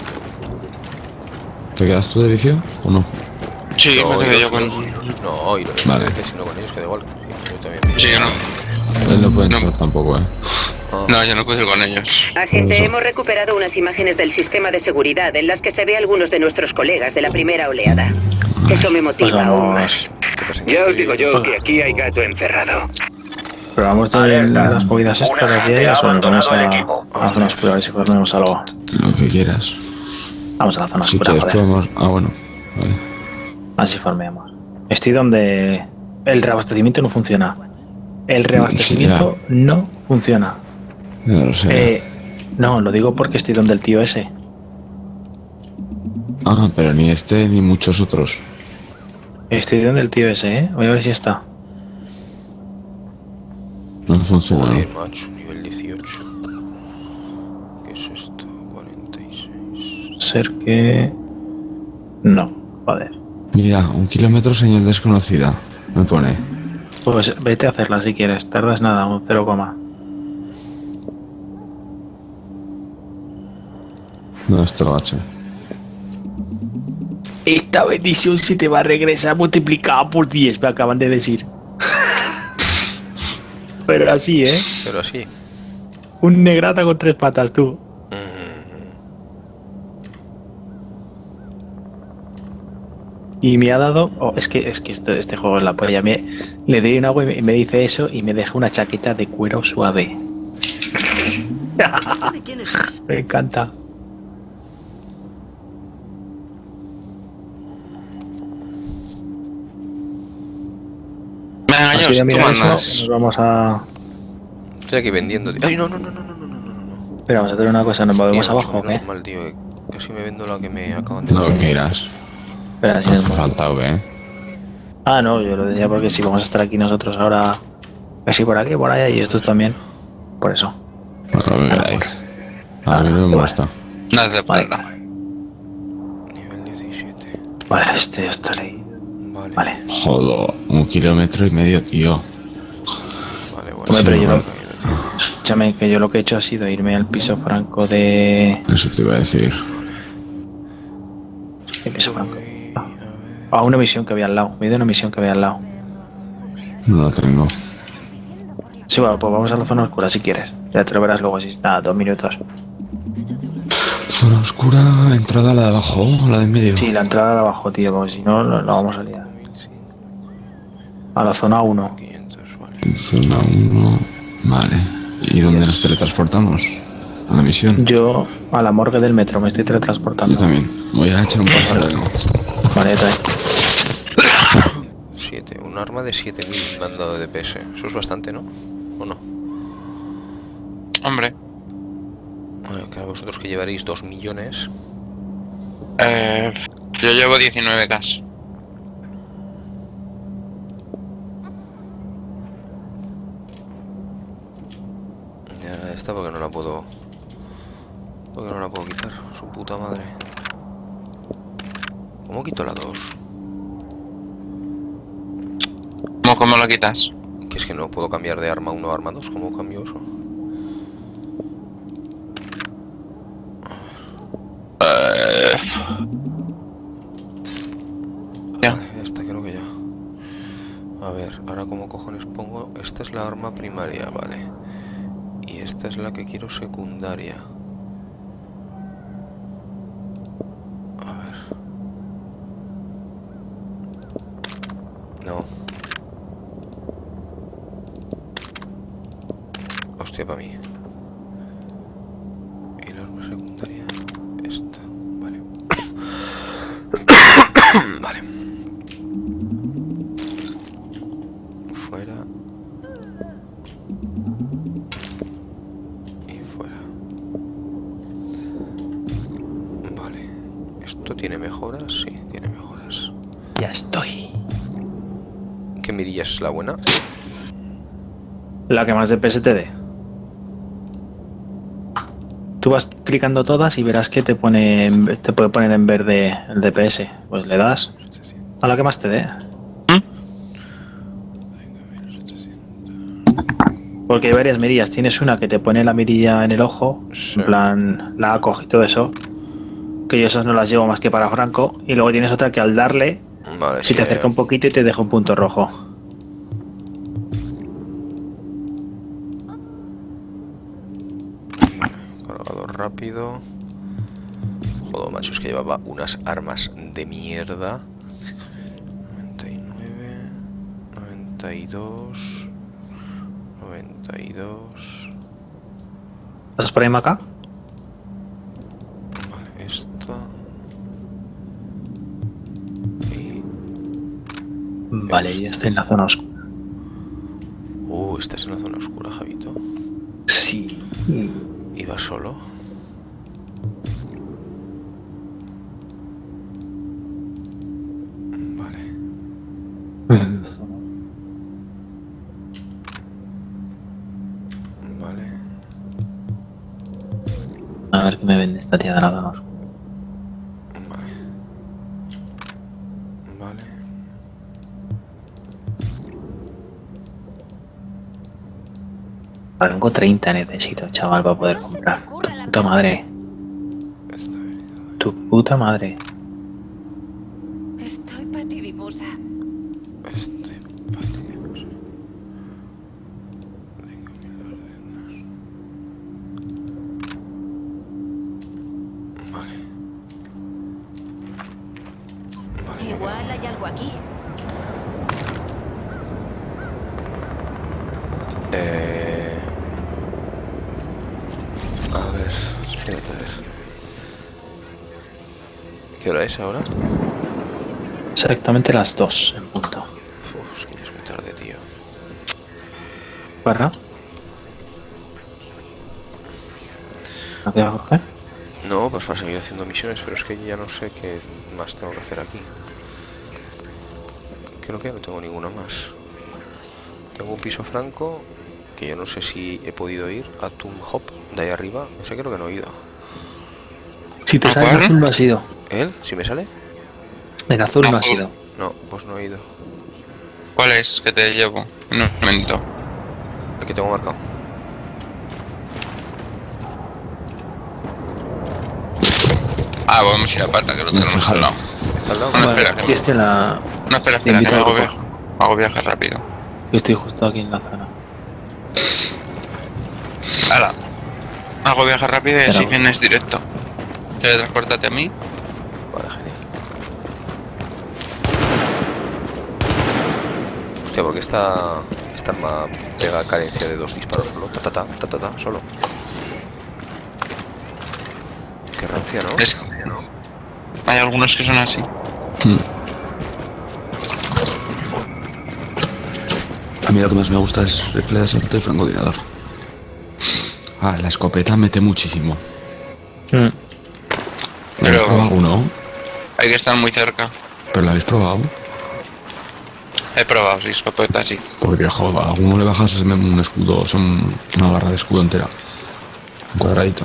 ¿Te quedas tú de vicio o no? Sí, no, me quedo yo con... No, y lo que vale. si no con ellos queda igual. Sí, yo también. Sí, yo no. Él no puede entrar tampoco, No, yo no puedo ir con ellos. Agente, hemos recuperado unas imágenes del sistema de seguridad en las que se ve a algunos de nuestros colegas de la primera oleada. Eso me motiva aún más. Ya os digo yo que aquí hay gato encerrado. Pero vamos a ver las movidas estas de aquí o vamos a la zona oscura a ver si formemos algo. Lo que quieras. Vamos a la zona Si oscura, quieres podemos... Ah, bueno. Vale. Así formemos. Estoy donde el reabastecimiento no funciona. El reabastecimiento no funciona. No lo sé. No, lo digo porque estoy donde el tío ese. Ah, pero ni este ni muchos otros. Estoy donde el tío ese, ¿eh? Voy a ver si está. No funciona. Joder, macho, nivel 18. ¿Qué es esto? 46. Ser que... No, joder. Mira, 1 kilómetro señal desconocida. Me pone. Pues vete a hacerla si quieres. Tardas nada, un 0, No, esto lo hace. Esta bendición se te va a regresar multiplicada por 10, me acaban de decir. Pero así, ¿eh? Pero así. Un negrata con 3 patas, tú. Y me ha dado... Oh, es que este juego es la polla. Le doy un agua y me dice eso y me deja una chaqueta de cuero suave. Me encanta. Venga, George, tú mandas. Nos vamos a... Estoy aquí vendiendo. Ay, no. Pero vamos a hacer una cosa, ¿nos movemos abajo o qué? Mal, tío. Casi me vendo la que me acaban de... No lo quieras. Espera, si no nos hace falta, ¿o qué? Ah, no, yo lo decía porque si vamos a estar aquí nosotros ahora... Casi por aquí, por allá y estos también. Por eso. Bueno, lo que queráis. A mí no me molesta. No hace falta. Nivel 17. Vale, este ya está ahí. Vale. Joder, 1,5 kilómetros, tío. Vale, bueno. Hombre, pero yo escúchame, que yo lo que he hecho ha sido irme al piso franco de... Eso te iba a decir. El piso franco. A una misión que había al lado. Me he ido a una misión que había al lado. No la tengo. Sí, bueno, pues vamos a la zona oscura si quieres. Ya te lo verás luego, si nada, 2 minutos. Zona oscura, entrada la de abajo, la de en medio. Sí, la entrada de abajo, tío, porque si no, no vamos a liar. A la zona 1. Zona 1, vale. ¿Y dónde nos teletransportamos? ¿A la misión? Yo a la morgue del metro me estoy teletransportando. Yo también. Voy a echar un paseo. Vale, trae. 7. Un arma de 7000 me han dado de DPS. Eso es bastante, ¿no? ¿O no? Hombre. Bueno, claro, vosotros que llevaréis 2 millones. Yo llevo 19k. Ya esta porque no la puedo... Porque no la puedo quitar. Su puta madre. ¿Cómo quito la 2? ¿Cómo lo quitas? Que es que no puedo cambiar de arma 1 a arma 2. ¿Cómo cambio eso? Ya. Esta creo que ya. A ver, ahora como cojones pongo... Esta es la arma primaria, vale. Y esta es la que quiero secundaria. A ver. No. Hostia, para mí. Y la arma secundaria... Esta, vale. mejoras? Sí, tiene mejoras. Ya estoy. ¿Qué mirilla es la buena? La que más DPS te dé. Tú vas clicando todas y verás que te puede poner en verde el DPS. Pues le das a la que más te dé. Porque hay varias mirillas. Tienes una que te pone la mirilla en el ojo, sí. En plan la ACOG y todo eso. Que yo esas no las llevo más que para Franco. Y luego tienes otra que al darle, vale, si te acerca un poquito y te deja un punto rojo. Cargador rápido. Joder, macho, es que llevaba unas armas de mierda. 99, 92, 92. ¿Estás por ahí, Maca? Vale, esta. Y... Vale, ya estoy en la zona oscura. Estás en la zona oscura, Javito. Sí. ¿Y vas solo? Vale. Vale. A ver qué me vende esta tía de la zona oscura. Vale. Vale. Rango 30 necesito, chaval, para poder comprar. Tu puta madre. Tu puta madre. Estoy patidifusa. Estoy patidifusa. Tengo mil órdenes. Vale. Vale. Igual hay algo aquí. A ver, espérate a ver. ¿Qué hora es ahora? Exactamente las 2 en punto. Es que ya es muy tarde, tío. ¿Barra? ¿No te vas a coger? No, pues para seguir haciendo misiones, pero es que ya no sé qué más tengo que hacer aquí. Creo que no tengo ninguna más. Tengo un piso franco, que yo no sé si he podido ir a Tomb Hop, de ahí arriba. Ese creo que no he ido. Si te sale el azul no has ido. ¿Él? ¿Si me sale? El azul no has ido. No, pues no he ido. ¿Cuál es que te llevo? En un momento. El que tengo marcado. Ah, vamos a ir a pata, que lo tenemos al lado. ¿Está al lado? No, espera, aquí estoy en la... No, espera, que hago viaje rápido. Yo estoy justo aquí en la zona. Hala. Hago viaje rápido y así vienes directo. Teletranspórtate a mí. Vale, genial. Hostia, porque esta arma pega carencia de 2 disparos solo. Solo. Qué rancia, ¿no? Es que hay algunos que son así. A mí lo que más me gusta es rifle de asalto y francotirador. Ah, la escopeta mete muchísimo. Pero ¿Habéis probado alguno? Hay que estar muy cerca. ¿Pero la habéis probado? He probado, sí, escopeta, sí. Porque, joder, a alguno le bajas un escudo, son una barra de escudo entera. Un cuadradito.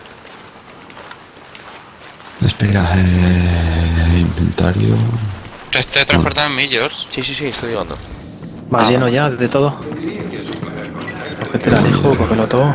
Espera, inventario... ¿Te transportan en George? Sí, estoy llegando. ¿Vas lleno ya de todo? Cógete el alejo, cógelo todo.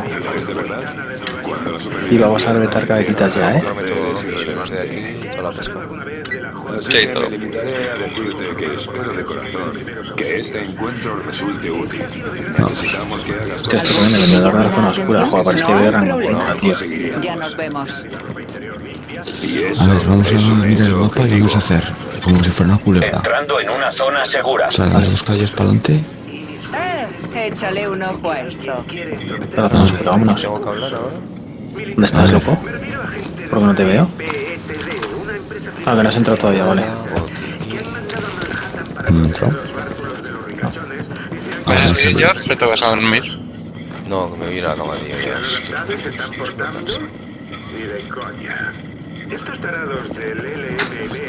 Y vamos a reventar cabecitas ya, ¿eh? De aquí, toda la pesca. Así que me limitaré a decirte que espero de corazón que este encuentro resulte útil. Necesitamos que hagas cosas. Estoy en el vendedor de la zona oscura, joder, parece que veo rango. Ya nos vemos. A ver, vamos a mirar el mapa y vamos a hacer como si fuera una culebra. Entrando en una zona segura. O sea, las 2 calles para adelante. Échale un ojo a esto. Vámonos. ¿Tengo que hablar ahora? ¿Dónde estás, loco? ¿Por qué no te veo? Ah, que no has entrado todavía, vale. ¿No he entrado? ¿Vas a George o te vas a dormir? No, que me voy a ir a la cama, tío. Estos tarados del LMB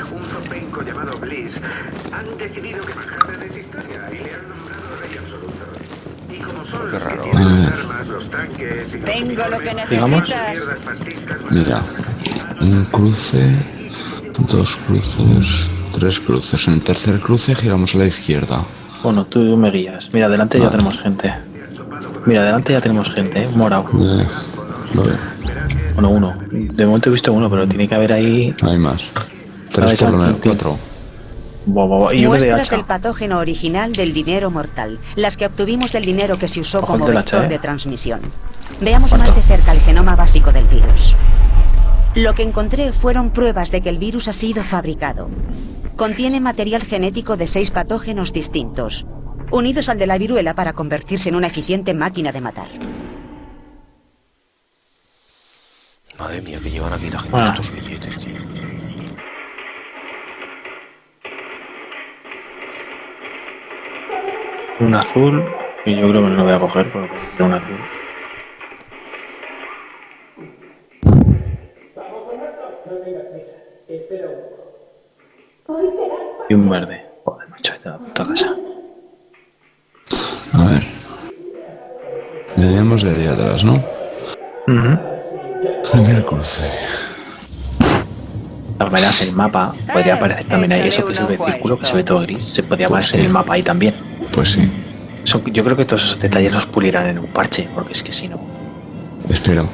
un zopenco llamado Bliss, han decidido que Manhattan es historia y le han nombrado rey absoluto. Y como son los que tienen las armas, los tanques y los Tengo lo que uniformes, necesitas. Mira, un cruce, 2 cruces, 3 cruces. En el tercer cruce giramos a la izquierda. Bueno, tú me guías. Mira, delante ya tenemos gente. Mira, delante ya tenemos gente, morado. Lo veo. Bueno, uno. De momento he visto uno, pero tiene que haber ahí... Hay más. 3 por lo menos, 4. Muestras del patógeno original del dinero mortal, las que obtuvimos del dinero que se usó como vector de transmisión. Veamos más de cerca el genoma básico del virus. Lo que encontré fueron pruebas de que el virus ha sido fabricado. Contiene material genético de 6 patógenos distintos, unidos al de la viruela para convertirse en una eficiente máquina de matar. Madre mía, que llevan aquí la gente estos billetes, tío. Un azul, y yo creo que no lo voy a coger porque es un azul. Y un verde. Joder, macho, de la puta casa. A ver. Veníamos de ahí atrás, ¿no? Primer cruce. De todas maneras, el mapa podría aparecer también ahí. Eso que se ve círculo, que se ve todo gris. Se podría aparecer el mapa ahí también. Pues sí. Yo creo que todos esos detalles los pulirán en un parche, porque es que si no... Espero.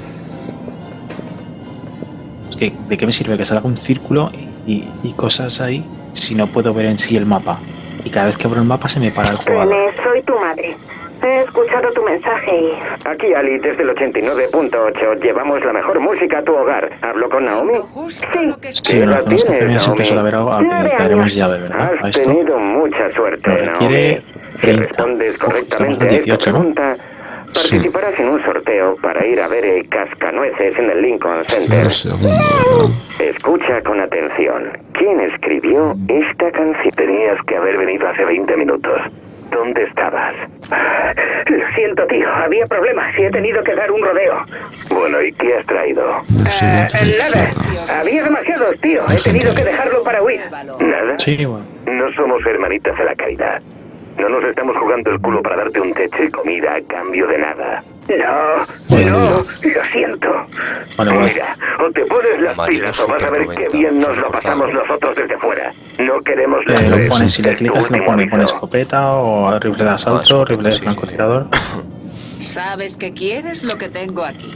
Es que, ¿de qué me sirve que salga un círculo y cosas ahí si no puedo ver en sí el mapa? Y cada vez que abro el mapa se me para el jugador. René, soy tu madre. He escuchado tu mensaje y... Aquí Ali, desde el 89.8, llevamos la mejor música a tu hogar. ¿Hablo con Naomi? Sí, en las zonas concernidas siempre suele haber algo que daremos llave, ¿verdad? A Has esto. tenido mucha suerte, Naomi. Si respondes correctamente a esta pregunta, participarás en un sorteo para ir a ver el Cascanueces en el Lincoln Center. Escucha con atención. ¿Quién escribió esta canción? Tenías que haber venido hace 20 minutos. ¿Dónde estabas? Lo siento, tío. Había problemas y he tenido que dar un rodeo. Bueno, ¿y qué has traído? Nada. Había demasiados, tío. He tenido que dejarlo para huir. ¿Nada? Sí, bueno. No somos hermanitas de la caridad. No nos estamos jugando el culo para darte un techo y comida a cambio de nada. No, lo siento. Mira, o te pones las pilas o vas a ver qué bien nos lo pasamos nosotros desde fuera. No queremos lo pones, si le clicas lo pone escopeta o rifle de asalto, rifle de francotirador. ¿Sabes que quieres lo que tengo aquí?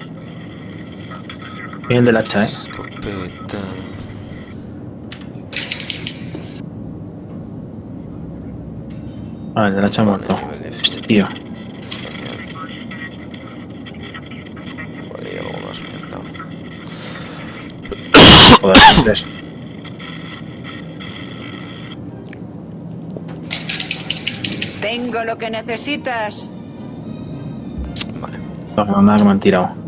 Y el del hacha, Escopeta. Ah, el del hacha muerto. Hostia, tío. Vale, y algo más me han dado. Joder, antes. Tengo lo que necesitas. Vale. Nada que me han tirado.